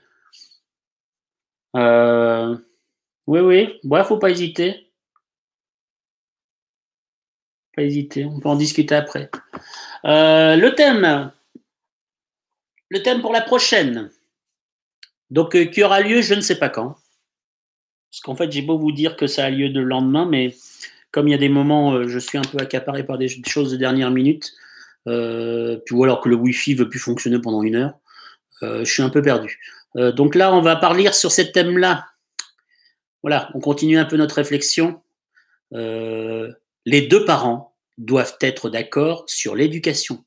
Oui, oui. Ouais, faut pas hésiter. Pas hésiter. On peut en discuter après. Le thème pour la prochaine. Donc, qui aura lieu, je ne sais pas quand. Parce qu'en fait, j'ai beau vous dire que ça a lieu le lendemain, mais comme il y a des moments, je suis un peu accaparé par des choses de dernière minute, ou alors que le Wi-Fi veut plus fonctionner pendant 1 heure, je suis un peu perdu. Donc là, on va parler sur ce thème-là. Voilà, on continue un peu notre réflexion. Les 2 parents doivent être d'accord sur l'éducation.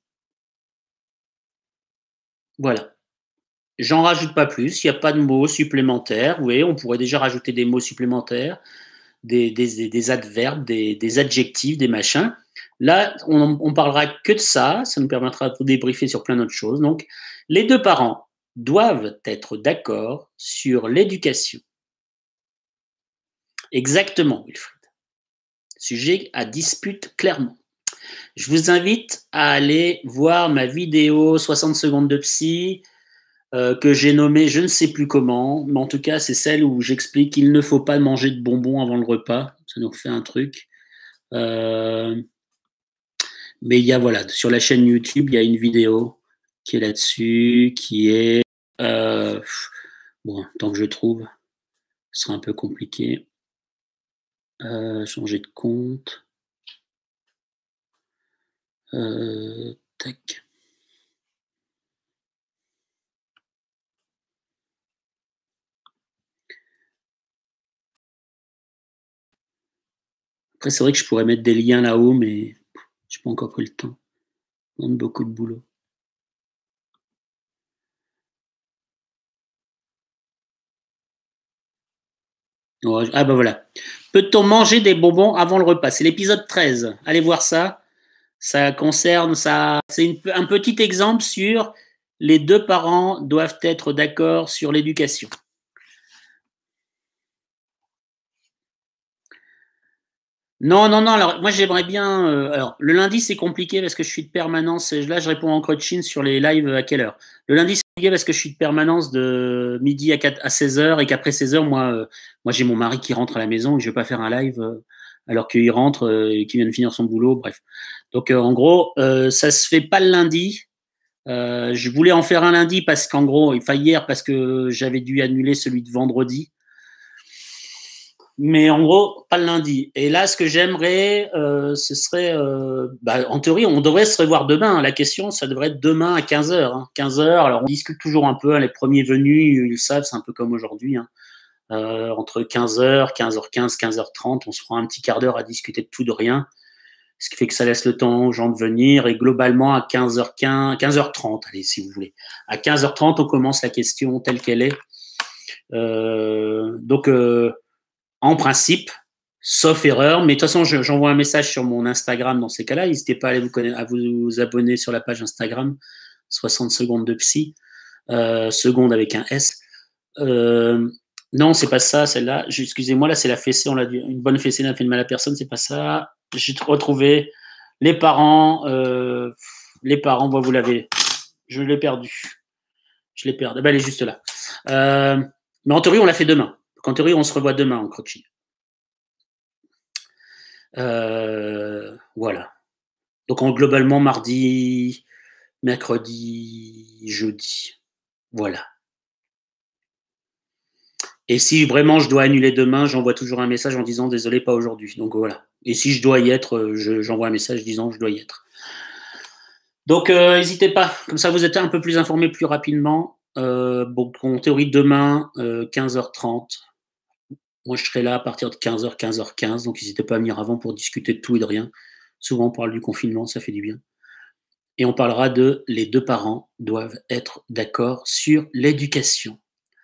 Voilà. J'en rajoute pas plus, il n'y a pas de mots supplémentaires. Oui, on pourrait déjà rajouter des mots supplémentaires, des adverbes, des adjectifs, des machins. Là, on parlera que de ça, ça nous permettra de débriefer sur plein d'autres choses. Donc, les 2 parents doivent être d'accord sur l'éducation. Exactement, Wilfried. Sujet à dispute clairement. Je vous invite à aller voir ma vidéo 60 secondes de psy que j'ai nommée je ne sais plus comment, mais en tout cas c'est celle où j'explique qu'il ne faut pas manger de bonbons avant le repas. Ça nous refait un truc. Mais il y a, voilà, sur la chaîne YouTube, il y a une vidéo qui est là-dessus, qui est bon, tant que je trouve, ce sera un peu compliqué. Changer de compte. Tac. Après, c'est vrai que je pourrais mettre des liens là-haut, mais je n'ai pas encore pris le temps. Ça demande beaucoup de boulot. Ah bah voilà. Peut-on manger des bonbons avant le repas? C'est l'épisode 13. Allez voir ça. Ça concerne ça. C'est un petit exemple sur les 2 parents doivent être d'accord sur l'éducation. Non, non, non. Alors, moi, j'aimerais bien. Alors, le lundi, c'est compliqué parce que je suis de permanence. Là, je réponds en coaching sur les lives à quelle heure? Le lundi, c'est compliqué parce que je suis de permanence de midi à 16h et qu'après 16h, moi j'ai mon mari qui rentre à la maison et je ne vais pas faire un live alors qu'il rentre et qu'il vient de finir son boulot, bref. Donc, en gros, ça se fait pas le lundi. Je voulais en faire un lundi parce qu'en gros, enfin hier, parce que j'avais dû annuler celui de vendredi. Mais en gros, pas le lundi. Et là, ce que j'aimerais, ce serait, en théorie, on devrait se revoir demain. La question, ça devrait être demain à 15h. Hein. 15h, alors on discute toujours un peu. Hein, les premiers venus, ils le savent, c'est un peu comme aujourd'hui. Hein. Entre 15h, 15h15, 15h30, on se prend un petit quart d'heure à discuter de tout, de rien. Ce qui fait que ça laisse le temps aux gens de venir. Et globalement, à 15h15, 15h30, allez, si vous voulez. À 15h30, on commence la question telle qu'elle est. Donc, en principe, sauf erreur, mais de toute façon, j'envoie un message sur mon Instagram dans ces cas-là. N'hésitez pas à aller à vous abonner sur la page Instagram, 60 secondes de psy, seconde avec un S. Non, c'est pas ça, celle-là. Excusez-moi, là, c'est la fessée. On l'a dit, une bonne fessée n'a fait de mal à personne, c'est pas ça. J'ai retrouvé les parents. Moi, vous l'avez. Je l'ai perdu. Je l'ai perdu. Ben, elle est juste là. Mais en théorie, on l'a fait demain. Donc, en théorie, on se revoit demain en croquis. Voilà. Donc, globalement, mardi, mercredi, jeudi. Voilà. Et si vraiment je dois annuler demain, j'envoie toujours un message en disant désolé, pas aujourd'hui. Donc voilà. Et si je dois y être, j'envoie un message disant je dois y être. Donc n'hésitez pas. Comme ça, vous êtes un peu plus informés plus rapidement. Bon, en théorie, demain, 15h30. Moi, je serai là à partir de 15h, 15h15. Donc n'hésitez pas à venir avant pour discuter de tout et de rien. Souvent, on parle du confinement, ça fait du bien. Et on parlera de les deux parents doivent être d'accord sur l'éducation.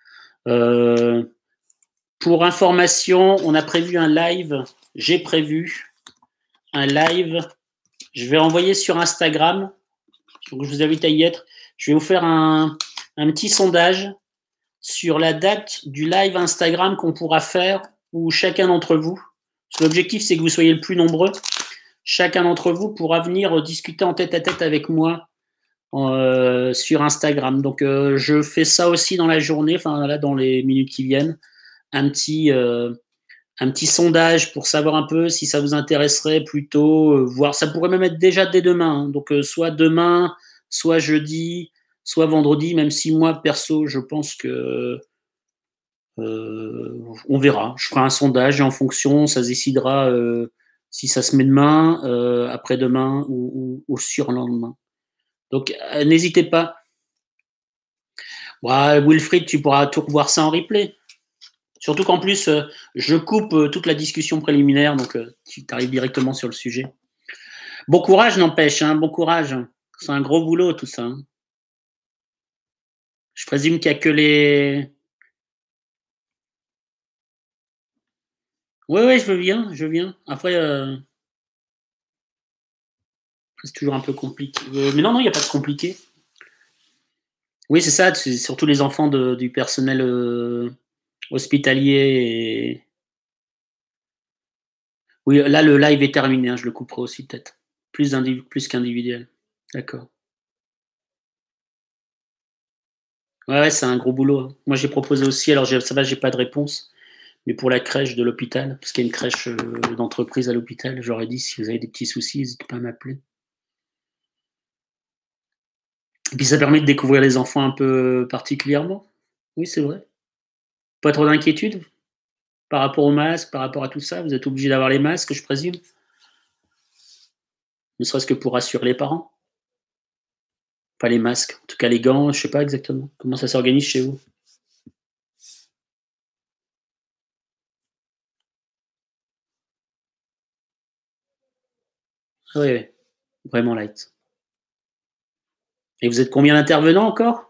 Pour information, on a prévu un live. J'ai prévu un live. Je vais envoyer sur Instagram. Donc je vous invite à y être. Je vais vous faire un petit sondage sur la date du live Instagram qu'on pourra faire où chacun d'entre vous, l'objectif c'est que vous soyez le plus nombreux, chacun d'entre vous pourra venir discuter en tête-à-tête avec moi sur Instagram. Donc je fais ça aussi dans la journée, enfin là dans les minutes qui viennent, un petit sondage pour savoir un peu si ça vous intéresserait plutôt, voir, ça pourrait même être déjà dès demain, hein. Donc soit demain, soit jeudi, soit vendredi, même si moi perso je pense que on verra. Je ferai un sondage et en fonction, ça se décidera si ça se met demain, après-demain ou surlendemain. Donc n'hésitez pas. Ouais, Wilfried, tu pourras tout revoir ça en replay. Surtout qu'en plus, je coupe toute la discussion préliminaire, donc tu arrives directement sur le sujet. Bon courage, n'empêche, hein, bon courage. C'est un gros boulot, tout ça. Hein. Je présume qu'il n'y a que les... Oui, je veux bien. Après, c'est toujours un peu compliqué. Mais non, il n'y a pas de compliqué. Oui, c'est ça, c'est surtout les enfants du personnel hospitalier. Oui, là, le live est terminé, hein, je le couperai aussi peut-être. Plus qu'individuel. D'accord. Ouais, c'est un gros boulot. Hein. Moi, j'ai proposé aussi, alors ça va, j'ai pas de réponse, mais pour la crèche de l'hôpital, parce qu'il y a une crèche d'entreprise à l'hôpital, j'aurais dit si vous avez des petits soucis, n'hésitez pas à m'appeler. Et puis ça permet de découvrir les enfants un peu particulièrement. Oui, c'est vrai. Pas trop d'inquiétude par rapport aux masques, par rapport à tout ça. Vous êtes obligé d'avoir les masques, je présume. Ne serait-ce que pour rassurer les parents. Pas les masques, en tout cas les gants, je sais pas exactement. Comment ça s'organise chez vous? Ah oui, oui, vraiment light. Et vous êtes combien d'intervenants encore?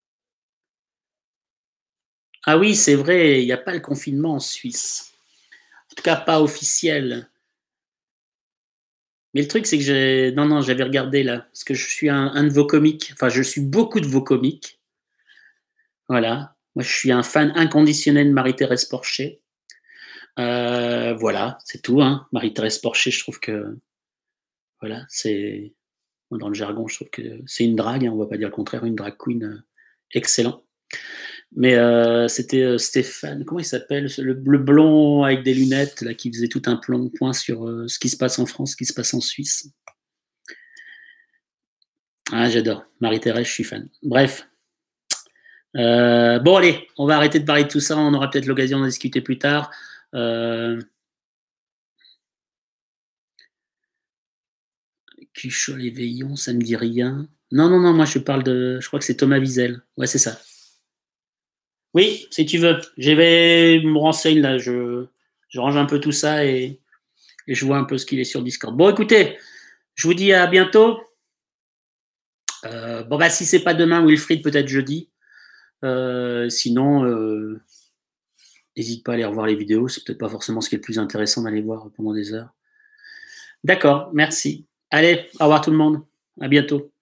Ah oui, c'est vrai, il n'y a pas le confinement en Suisse. En tout cas, pas officiel. Mais le truc, c'est que j'avais regardé là, parce que je suis un de vos comiques. Enfin, je suis beaucoup de vos comiques. Voilà. Moi, je suis un fan inconditionnel de Marie-Thérèse Porcher. Voilà, c'est tout. Hein. Marie-Thérèse Porcher, je trouve que, voilà, c'est, dans le jargon, je trouve que c'est une drague. Hein, on ne va pas dire le contraire, une drag queen excellent. Mais c'était Stéphane, comment il s'appelle, le blond avec des lunettes, là, qui faisait tout un point sur ce qui se passe en France, ce qui se passe en Suisse. Ah, j'adore. Marie-Thérèse, je suis fan. Bref. Bon, allez, on va arrêter de parler de tout ça. On aura peut-être l'occasion d'en discuter plus tard. Cuchol et Veillon, ça me dit rien. Non, non, non, moi je parle de. Je crois que c'est Thomas Wiesel. Ouais, c'est ça. Oui, si tu veux. Je vais me renseigner là. Je range un peu tout ça et je vois un peu ce qu'il est sur Discord. Bon, écoutez, je vous dis à bientôt. Bon, bah, si c'est pas demain, Wilfried, peut-être jeudi. Sinon, n'hésite pas à aller revoir les vidéos. C'est peut-être pas forcément ce qui est le plus intéressant d'aller voir pendant des heures. D'accord, merci. Allez, au revoir tout le monde. À bientôt.